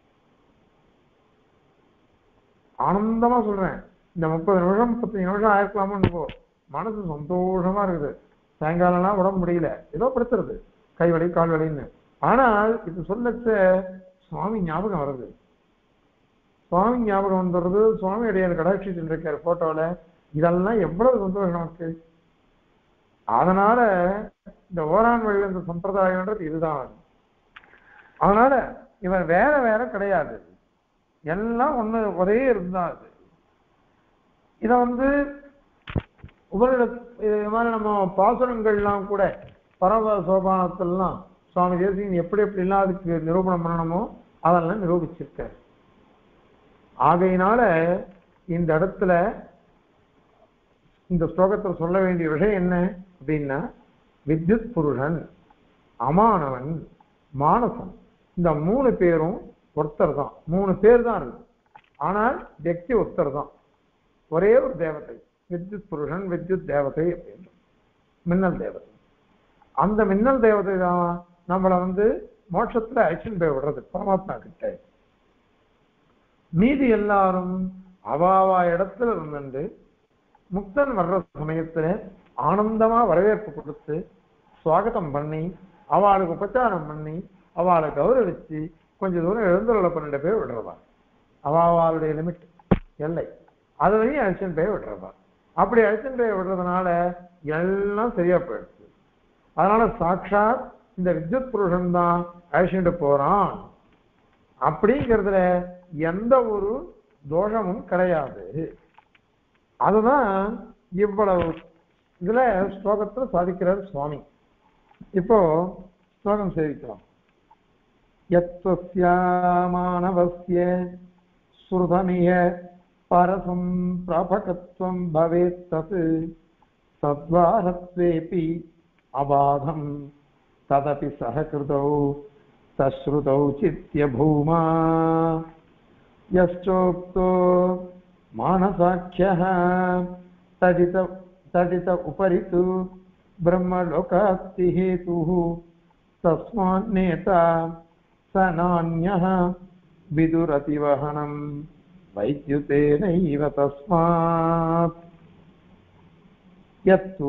ஆனந்தமா சொல்றேன். இந்த முப்பது நிமிஷம் முப்பத்தஞ்சு நிமிஷம் ஆயிருக்கலாமோ மனசு சந்தோஷமா இருக்குது. சாயங்காலம்லாம் உடம்பு முடியல, ஏதோ படுத்துறது கை வலி கால் வலின்னு. ஆனால் இது சொல்லச்ச சுவாமி ஞாபகம் வருது. சுவாமி ஞாபகம் வந்துடுறது. சுவாமி அடையாள கடாட்சிட்டு இருக்காரு போட்டோல. இதெல்லாம் எவ்வளவு சந்தோஷம் நமக்கு. அதனால இந்த ஓரான் வழி இந்த சம்பிரதாயம்ன்றது இதுதான். அதனால இவன் வேற வேற கிடையாது, எல்லாம் ஒண்ணு ஒரே இருந்தா. அது இத வந்து உபரிட இது மாதிரி நம்ம பாசுரங்கள்லாம் கூட பரவ சோபானத்திலாம் சுவாமி தேசிகன் எப்படி எப்படிலாம் அதுக்கு நிரூபணம் பண்ணணுமோ அதெல்லாம் நிரூபிச்சிருக்காரு. ஆகையினால இந்த இடத்துல இந்த ஸ்லோகத்தில் சொல்ல வேண்டிய விஷயம் என்ன அப்படின்னா வித்யுத் புருஷன், அமானவன், மானசன் இந்த மூணு பேரும் ஒருத்தர் தான். மூணு பேர் தான் இருக்கு, ஆனால் வியக்தி ஒருத்தர் தான். ஒரே ஒரு தேவதை வித்யுத் புருஷன் வித்யுத் தேவதை அப்படின்னு மின்னல் தேவதை. அந்த மின்னல் தேவதை தான் நம்மளை வந்து மோட்சத்துல அழிச்சுன்னு போய் விடுறது பரமாத்மா கிட்ட. மீதி எல்லாரும் அவாவா இடத்துல இருந்துட்டு முக்தன் வர்ற சமயத்துல ஆனந்தமா வரவேற்பு கொடுத்து சுவாகத்தம் பண்ணி அவளுக்கு உபச்சாரம் பண்ணி அவளை கௌரவிச்சு கொஞ்ச தூரம் எழுந்துள்ள பண்ணிட்டு போய் விடுறவா. அவளுடைய லிமிட் எல்லை அது வரையும் அழிச்சுன்னு போய் விடுறவா. அப்படி அழிச்சுன்னு போய் விடுறதுனால எல்லாம் சரியா போயிடுச்சு. அதனால சாட்சாத் இந்த வித்யுத் புருஷன் தான் அழிச்சுட்டு போறான் அப்படிங்கிறதுல எந்த ஒரு தோஷமும் கிடையாது. அதுதான் இவ்வளவு இதுல ஸ்லோகத்துல சாதிக்கிறார் சுவாமி. இப்போ ஸ்லோகம் சேவிக்கலாம். யத்வஸ்ய மானவஸ்ய ஸ்ருதமிய परसंप्रापकत्वं भवेत् तत् सद्वारत्वेऽपि अबाधं तदपि सहकृतौ सश्रुतौ चित्य भूमा यश्चोक्तो मानसाख्यः तदित तदित उपरि तु ब्रह्मलोकाप्ति हेतुः तस्मान्नेता स नान्यः विदुरतिवहनं वैद्युतेनैव तस्मात् यत्तु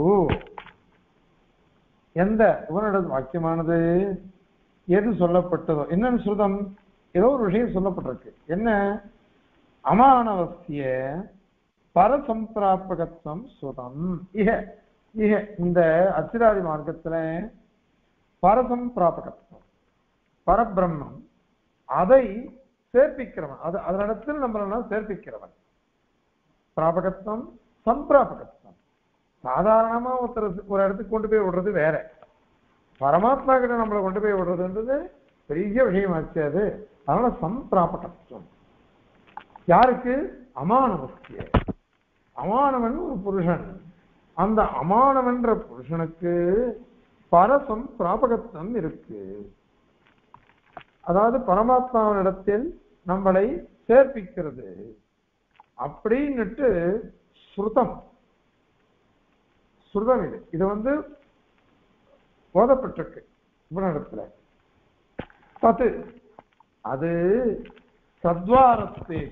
எந்த இவனோட வாக்கியமானது எது சொல்லப்பட்டதோ என்னன்னு சொல்றோம் ஏதோ ஒரு விஷயம் சொல்லப்பட்டிருக்கு என்ன அமானவசிய பரசம்பிராபகத்துவம் சுதம் இக இக இந்த அச்சிராதி மார்க்கத்துல பரசம்பிராபகத்துவம் பரபிரம்மம் அதை சேர்ப்பிக்கிறவன் அது அதனிடத்தில் நம்மளெல்லாம் சேர்ப்பிக்கிறவன் பிராபகத்துவம் சம்பிராபகத்துவம் சாதாரணமா ஒருத்தர் ஒரு இடத்துக்கு கொண்டு போய் விடுறது வேற பரமாத்மா கிட்ட நம்மளை கொண்டு போய் விடுறதுன்றது பெரிய விஷயமாச்சு அது அதனால சம்பிராபகத்துவம் யாருக்கு அமானவசிய அமானவன் ஒரு புருஷன் அந்த அமானவன்ற புருஷனுக்கு பரசம் பிராபகத்துவம் இருக்கு அதாவது பரமாத்மாவினிடத்தில் நம்மளை சேர்ப்பிக்கிறது அப்படின்னுட்டு ஸ்ருதம் ஸ்ருதம் இது இது வந்து ஓதப்பட்டிருக்கு இவனிடத்துல பத்து அது சத்வாரத்தே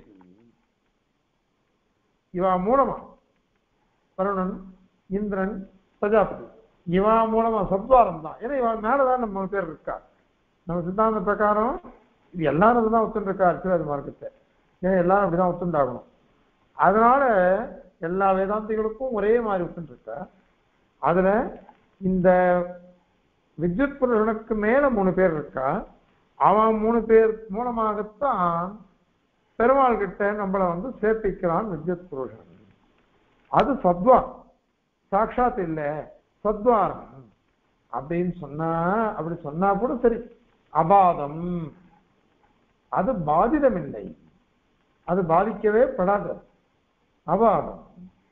இவா மூலமா வருணன் இந்திரன் பிரஜாபதி இவா மூலமா சத்வாரம் தான் ஏன்னா இவன் மேலதான் நம்ம பேர் இருக்கா நம்ம சித்தாந்த பிரகாரம் இது எல்லாரும் தான் ஒத்துருக்கா அர்ச்சராதி மார்க்கத்தை ஏன்னா எல்லாரும் அப்படிதான் ஒத்துண்டாகணும் அதனால எல்லா வேதாந்திகளுக்கும் ஒரே மாதிரி ஒத்துருக்கா அதுல இந்த வித்யுத் புருஷனுக்கு மேல மூணு பேர் இருக்கா அவன் மூணு பேர் மூலமாகத்தான் பெருமாள் கிட்ட நம்மளை வந்து சேர்ப்பிக்கிறான் வித்யுத் புருஷன் அது சத்வார் சாட்சாத் இல்லை சத்வாரம் அப்படின்னு சொன்னா அப்படி சொன்னா கூட சரி அபாதம் அது பாதிதம் இல்லை அது பாதிக்கவே படாது அபாதம்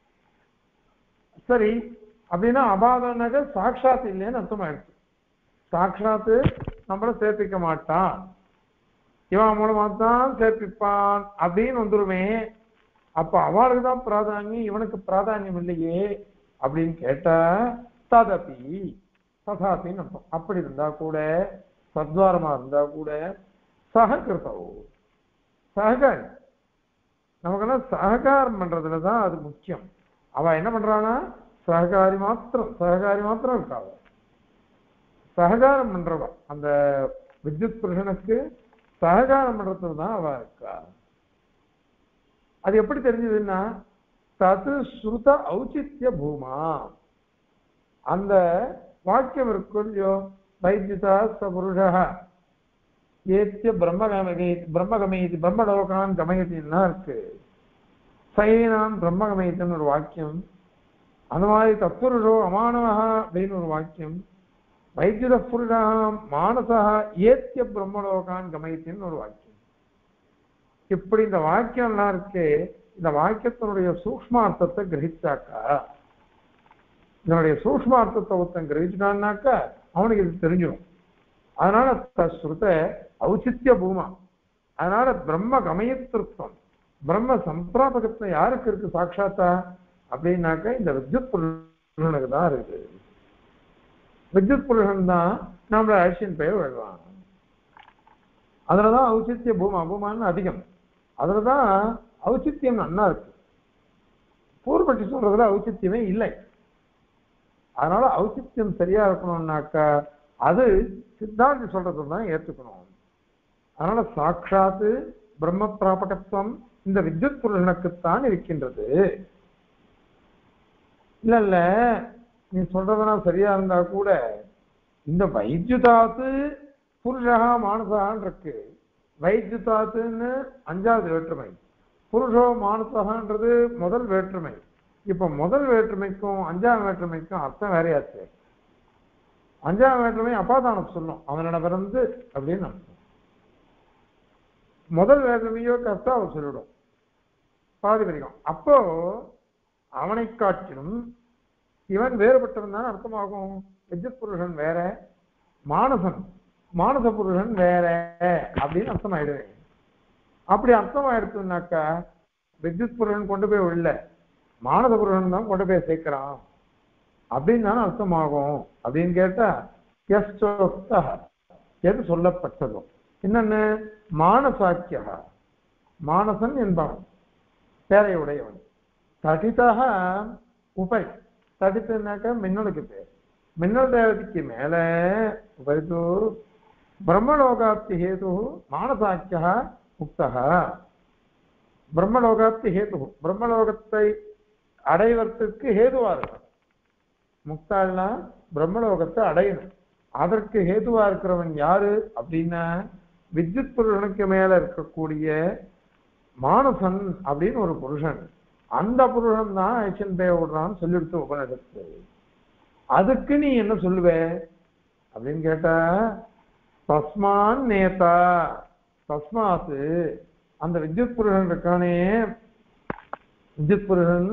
சரி அப்படின்னா அபாதம்னாக்க சாட்சாத் இல்லைன்னு அர்த்தமாயிடுச்சு சாட்சாத்து நம்மள சேர்ப்பிக்க மாட்டான் இவன் மூலமா தான் சேர்ப்பிப்பான் அப்படின்னு வந்துருமே அப்ப அவளுக்கு தான் பிராதானியம் இவனுக்கு பிராதானியம் இல்லையே அப்படின்னு கேட்டா ததபி ததாபின்னு அர்த்தம் அப்படி இருந்தா கூட சத்வாரமா இருந்தா கூட சககிருத்தவோ சககாரி நமக்கெல்லாம் சககாரம் பண்றதுலதான் அது முக்கியம் அவ என்ன பண்றானா சககாரி மாத்திரம் சககாரி மாத்திரம் இருக்காவ சககாரம் பண்றவ அந்த வித்யுத் புருஷனுக்கு சககாரம் பண்றதுல தான் அவ இருக்கா அது எப்படி தெரிஞ்சதுன்னா தது ஸ்ருத ஔச்சித்ய பூமா அந்த வாக்கியம் இருக்கும் இல்லையோ வைத்யுதா சபுருஷா ஏத்திய பிரம்மகமே பிரம்மகமேதி பிரம்மலோகான் கமயத்தின்னா இருக்கு சைனான் பிரம்மகமயத்தின்னு ஒரு வாக்கியம் அந்த மாதிரி தத்புருஷோ அமானவா அப்படின்னு ஒரு வாக்கியம் வைத்யுத புருஷா மானசா ஏத்திய பிரம்மலோகான் கமயத்தின்னு ஒரு வாக்கியம் இப்படி இந்த வாக்கியம் எல்லாம் இருக்கு இந்த வாக்கியத்தினுடைய சூக்ஷ்மார்த்தத்தை கிரகிச்சாக்கா இதனுடைய சூக்ஷ்மார்த்தத்தை ஒருத்தன் கிரகிச்சுட்டான்னாக்கா அவனுக்கு இது தெரிஞ்சிடும் அதனால ஸ்ருத ஔச்சித்ய பூமா அதனால பிரம்ம கமயத்திருத்தம் பிரம்ம சம்பிராபகத்துவம் யாருக்கு இருக்கு சாட்சாத்தா அப்படின்னாக்க இந்த வித்யுத் புருஷனுக்கு தான் இருக்கு வித்யுத் புருஷன் தான் நம்மள அழிச்சின் பெயர் விழுவான் அதுலதான் ஔச்சித்ய பூமா பூமான்னு அதிகம் அதுலதான் ஔச்சித்யம் நன்னா இருக்கு பூர்வபட்சி சொல்றதுல ஔச்சித்யமே இல்லை அதனால ஔச்சித்யம் சரியா இருக்கணும்னாக்கா அது சித்தாந்தி சொல்றதுதான் ஏற்றுக்கணும் அதனால சாட்சாத்து பிரம்ம பிராபகத்துவம் இந்த வித்யுத் புருஷனுக்குத்தான் இருக்கின்றது இல்ல இல்ல நீ சொல்றதுனா சரியா இருந்தா கூட இந்த வைத்யுதாத்து புருஷா மானசான் இருக்கு வைத்யுதாத்துன்னு அஞ்சாவது வேற்றுமை புருஷோ மானசகான்றது முதல் வேற்றுமை இப்ப முதல் வேற்றுமைக்கும் அஞ்சாம் வேற்றுமைக்கும் அர்த்தம் வேறையாச்சு அஞ்சாம் வேற்றுமை அபாதானம் சொல்லும் அவனோட பிறந்து அப்படின்னு அர்த்தம் முதல் வேற்றுமையோ கர்த்தாவை சொல்லிடும் பிராதிபதிகம். அப்போ அவனை காட்டிலும் இவன் வேறுபட்டவன் தான் அர்த்தமாகும். வித்யுத் புருஷன் வேற, மானசன் மானச புருஷன் வேற அப்படின்னு அர்த்தம் ஆயிடுவேன். அப்படி அர்த்தம் ஆயிடுச்சுனாக்கா வித்யுத் புருஷன் கொண்டு போய் உள்ள மானச புருஷன் தான் கொண்டு போய் சேர்க்கிறான் அப்படின்னு தானே அர்த்தமாகும். அப்படின்னு கேட்டா எஸ்டோக்தா, எது சொல்லப்பட்டதோ. என்னன்னு மானசாக்கியா, மானசன் என்பவன் பேரையுடையவன். தடிதாக உபரி, தடித்துனாக்க மின்னலுக்கு பேர், மின்னல் தேவதைக்கு மேல உபரித்து பிரம்மலோகாப்தி ஹேது மானசாக்கியா முக்தா. பிரம்மலோகாப்தி ஹேது, பிரம்மலோகத்தை அடைவதற்கு ஹேதுவா இருக்கும். முக்தாள்னா பிரம்மலோகத்தை அடையணும். அதற்கு ஹேதுவா இருக்கிறவன் யாரு அப்படின்னா வித்யுத் புருஷனுக்கு மேல இருக்கக்கூடிய மானசன் அப்படின்னு ஒரு புருஷன். அந்த புருஷன் தான் ஐச்சன் பே விடுறான்னு சொல்லிடுத்து உபநிடத்து. அதுக்கு நீ என்ன சொல்லுவ அப்படின்னு கேட்டா தஸ்மான் நேதா, தஸ்மாத்து அந்த வித்யுத் புருஷன் இருக்கானே, வித்யுத் புருஷன்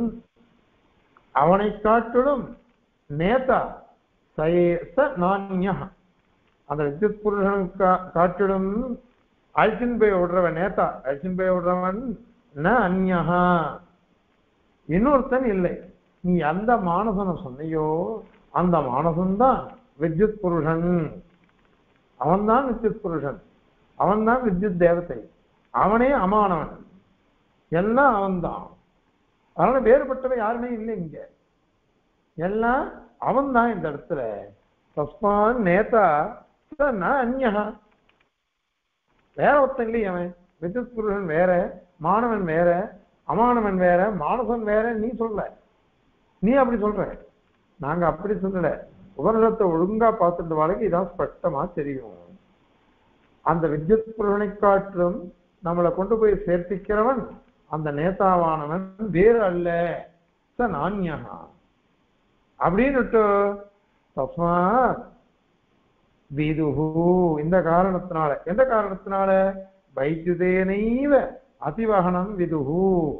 அவனை காட்டிலும் நேதா ச நான்யா, அந்த வித்யுத் புருஷன் காட்டிலும் அழிச்சின் போய் விடுறவன் நேதா, அழிச்சின் போய் விடுறவன் ந அந்யா, இன்னொருத்தன் இல்லை. நீ அந்த மானசனை சொன்னையோ அந்த மானசன் தான் வித்யுத் புருஷன். அவன் தான் வித்யுத் புருஷன், அவன் தான் வித்யுத் தேவதை, அவனே அமானவன், எல்லாம் அவன்தான். அதனால வேறுபட்டவன் யாருமே இல்லை இங்க, எல்லாம் அவன் தான் இந்த இடத்துல. தஸ்மான் நேதா அந்யா, வேற ஒருத்தன் இல்லையே. அவன் வித்யுத் புருஷன் வேற, மாணவன் வேற, அமானவன் வேற, மானசன் வேற. நீ சொல்ல, நீ அப்படி சொல்ற, நாங்க அப்படி சொல்லல. உபநிடத்தை ஒழுங்கா பார்த்துட்டு வாழ்க்கை இதான் ஸ்பஷ்டமா தெரியும். அந்த வித்யுத் புருஷனை காட்டிலும் நம்மளை கொண்டு போய் சேர்த்திக்கிறவன் அந்த நேதாவானவன் வேறு அல்ல, ச நான்யா அப்படின்னுட்டு தஸ்மாத் விதுஹு, இந்த காரணத்தினால. எந்த காரணத்தினால? வைத்யுதேனைவ அதிவகனம் விதுஹு.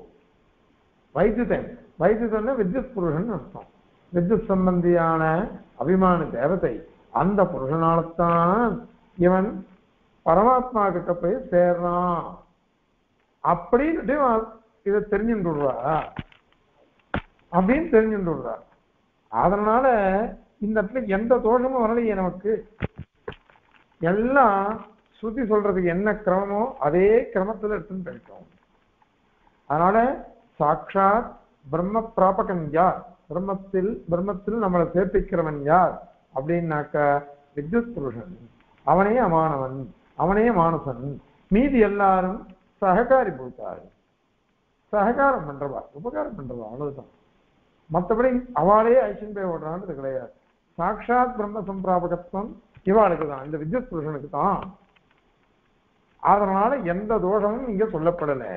வைத்யுதன், வைத்யுதன் வித்யுத் புருஷன் அர்த்தம். வித்யுத் சம்பந்தியான அபிமான தேவதை, அந்த புருஷனால்தான் இவன் பரமாத்மா கிட்ட போய் சேர்றான் அப்படின்னு இதை தெரிஞ்சுடுறா, அப்படின்னு தெரிஞ்சுடுறா. அதனால இந்த இடத்துல எந்த தோஷமும் வரலையே நமக்கு. எல்லாம் ஸ்ருதி சொல்றதுக்கு என்ன கிரமமோ அதே கிரமத்துல எடுத்துன்னு போயிட்டோம். அதனால சாட்சாத் பிரம்ம பிராபகன் யார், பிரம்மத்தில் பிரம்மத்தில் நம்மளை சேர்ப்பிக்கிறவன் யார் அப்படின்னாக்க வித்யுத் புருஷன். அவனே அமானவன், அவனே மானசன். மீதி எல்லாரும் சககாரி பூத்தாள், சககாரம் பண்றவா, உபகாரம் பண்றவா, அவ்வளவுதான். மற்றபடி அவளே ஐஷன் பே ஓடுறான்றது கிடையாது. சாட்சாத் பிரம்ம சம்பிராபகத்துவம் இவாளுக்கு தான், இந்த வித்யுத் புருஷனுக்கு தான். அதனால எந்த தோஷமும் இங்க சொல்லப்படலை.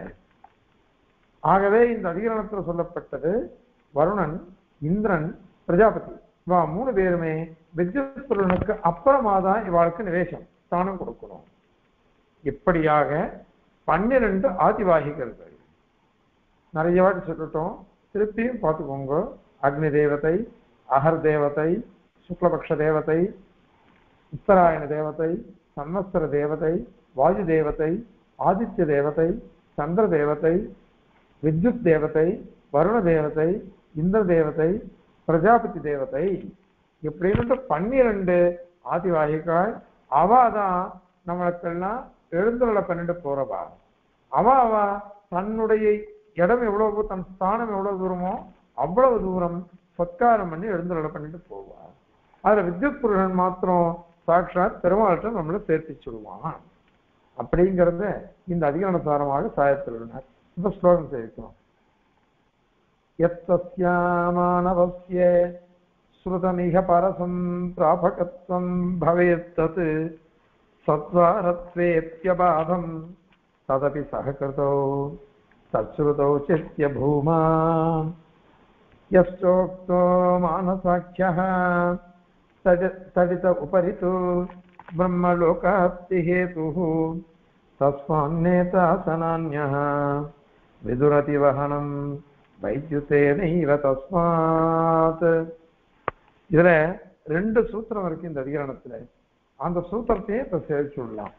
ஆகவே இந்த அதிகரணத்துல சொல்லப்பட்டது வருணன், இந்திரன், பிரஜாபதி, இவா மூணு பேருமே வித்யுத் புருஷனுக்கு அப்புறமா தான் இவாளுக்கு நிவேசம் ஸ்தானம் கொடுக்கணும். இப்படியாக பன்னிரண்டு ஆதிவாகிகர்கள் நிறைய வாட்டி சொல்லிட்டோம், திருப்பியும் பார்த்துக்கோங்க. அக்னி தேவதை, அகர் தேவதை, சுக்லபக்ஷ தேவதை, உத்தராயண தேவதை, சன்வத்சர தேவதை, வாயு தேவதை, ஆதித்ய தேவதை, சந்திர தேவதை, வித்யுத் தேவதை, வருண தேவதை, இந்திர தேவதை, பிரஜாபதி தேவதை, இப்படின்னு பன்னிரண்டு ஆதிவாகிகள். அவாதான் நம்மளுக்கெல்லாம் எழுந்துள்ள பன்னெண்டு போறவா. அவ அவ தன்னுடைய இடம் எவ்வளவு, தன் ஸ்தானம் எவ்வளவு தூரமோ அவ்வளவு தூரம் சத்காரம் பண்ணி எழுந்துள்ள பண்ணிட்டு போவா. அதுல வித்யுத் புருஷன் மாத்திரம் சாட்சாத் பெருமாள்கிட்ட நம்மளை சேர்த்து சொல்லுவான். அப்படிங்கிறத இந்த அதிகாரசாரமாக சாயத்திலுள்ளார். இப்ப ஸ்லோகம் சேர்க்கிறோம். எத்தஸ்யாமானவஸ்ய ஸ்ருதமிக பரசம் பிராபகத்வம் பவேத் தத் சத்வாரத்வேத்யபாதம் ததபி சஹகிருதோ தத்ஸ்ருதோ சித்ய பூமா யஸ்தோக்தோ மானசாக்ஷ்யः தடித உபரிது பிரம்மலோகாப்தி ஹேதுः தஸ்மான்னேதா சனான்யः விதுரதி வகனம் வைத்யுதேனைவ தஸ்மாத். இதுல ரெண்டு சூத்திரம் இருக்கு இந்த அதிகரணத்துல. அந்த சூத்திரத்தையே இப்ப சேர்த்து விடலாம்.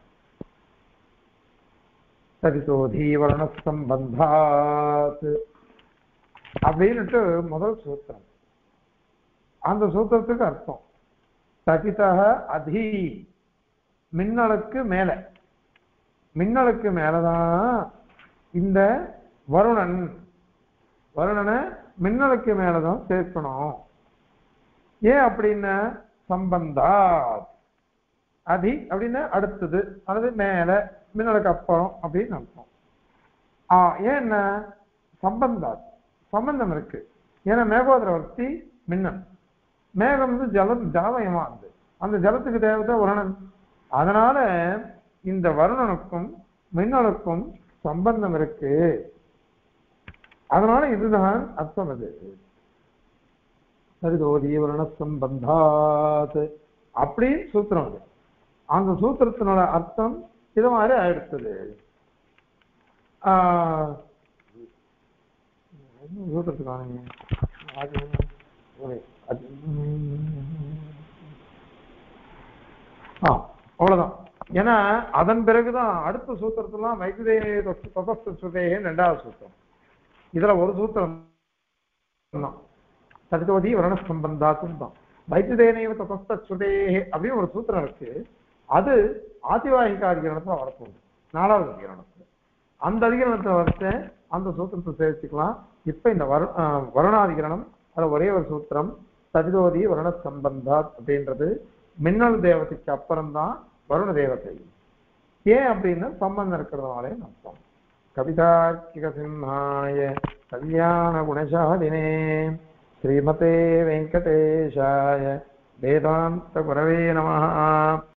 சரிதோதி வர்ண சம்பந்தாத் அப்படின்னுட்டு முதல் சூத்திரம். அந்த சூத்திரத்துக்கு அர்த்தம் தகிதக அதி, மின்னலுக்கு மேல, மின்னலுக்கு மேலதான் இந்த வருணன், வருணனை மின்னலுக்கு மேலதான் சேர்க்கணும். ஏன் அப்படின்னா சம்பந்தா அதி அப்படின்னா அடுத்தது, அல்லது மேல, மின்னலுக்கு அப்புறம் அப்படின்னு அர்த்தம். ஆஹ் ஏன்னா சம்பந்தா சம்பந்தம் இருக்கு. ஏன்னா மேகோதரவர்த்தி மின்னல், மேகம் வந்து ஜலம், ஜலமயமா இருந்து அந்த ஜலத்துக்கு தேவதை வருணன். அதனால இந்த வருணனுக்கும் மின்னலுக்கும் சம்பந்தம் இருக்கு. அதனால இதுதான் அர்த்தம். அது சரிதோதி வருண சம்பந்தாத் அப்படி சூத்திரம். அது அந்த சூத்திரத்தினோட அர்த்தம் இது மாதிரி ஆயிடுத்தது. ஆஹ் சூத்திரத்துக்கான அவ்வளவுதான். ஏன்னா அதன் பிறகுதான் அடுத்த சூத்திரத்துலாம் வைகுதே சுதேகே ரெண்டாவது சூத்திரம். இதுல ஒரு சூத்திரம் தான் சரிதோதி வருண சம்பந்தாத்தும் தான். வைகுதேனைவ தபஸ்த சுதேகே அப்படின்னு ஒரு சூத்திரம் இருக்கு. அது ஆதிவாகிக அதிகரணத்துல வரப்போகுது, நாலாவது அதிகரணத்துல. அந்த அதிகரணத்தை வரைச்ச அந்த சூத்திரத்தை சேர்த்துக்கலாம். இப்ப இந்த வரு வருணாதிகரணம் அது ஒரே ஒரு சூத்திரம், சரிதோதி வருண சம்பந்தாத் அப்படின்றது மின்னல் தேவதைக்கு அப்புறம்தான் வருண தேவதை. ஏன் அப்படின்னா சம்பந்தம் இருக்கிறதுனாலே அர்த்தம். கவிதார்க்கிக சிம்ஹாய கல்யாண குணசாலினே ஸ்ரீமதே வெங்கடேஷாய வேதாந்த குரவே நமஹ.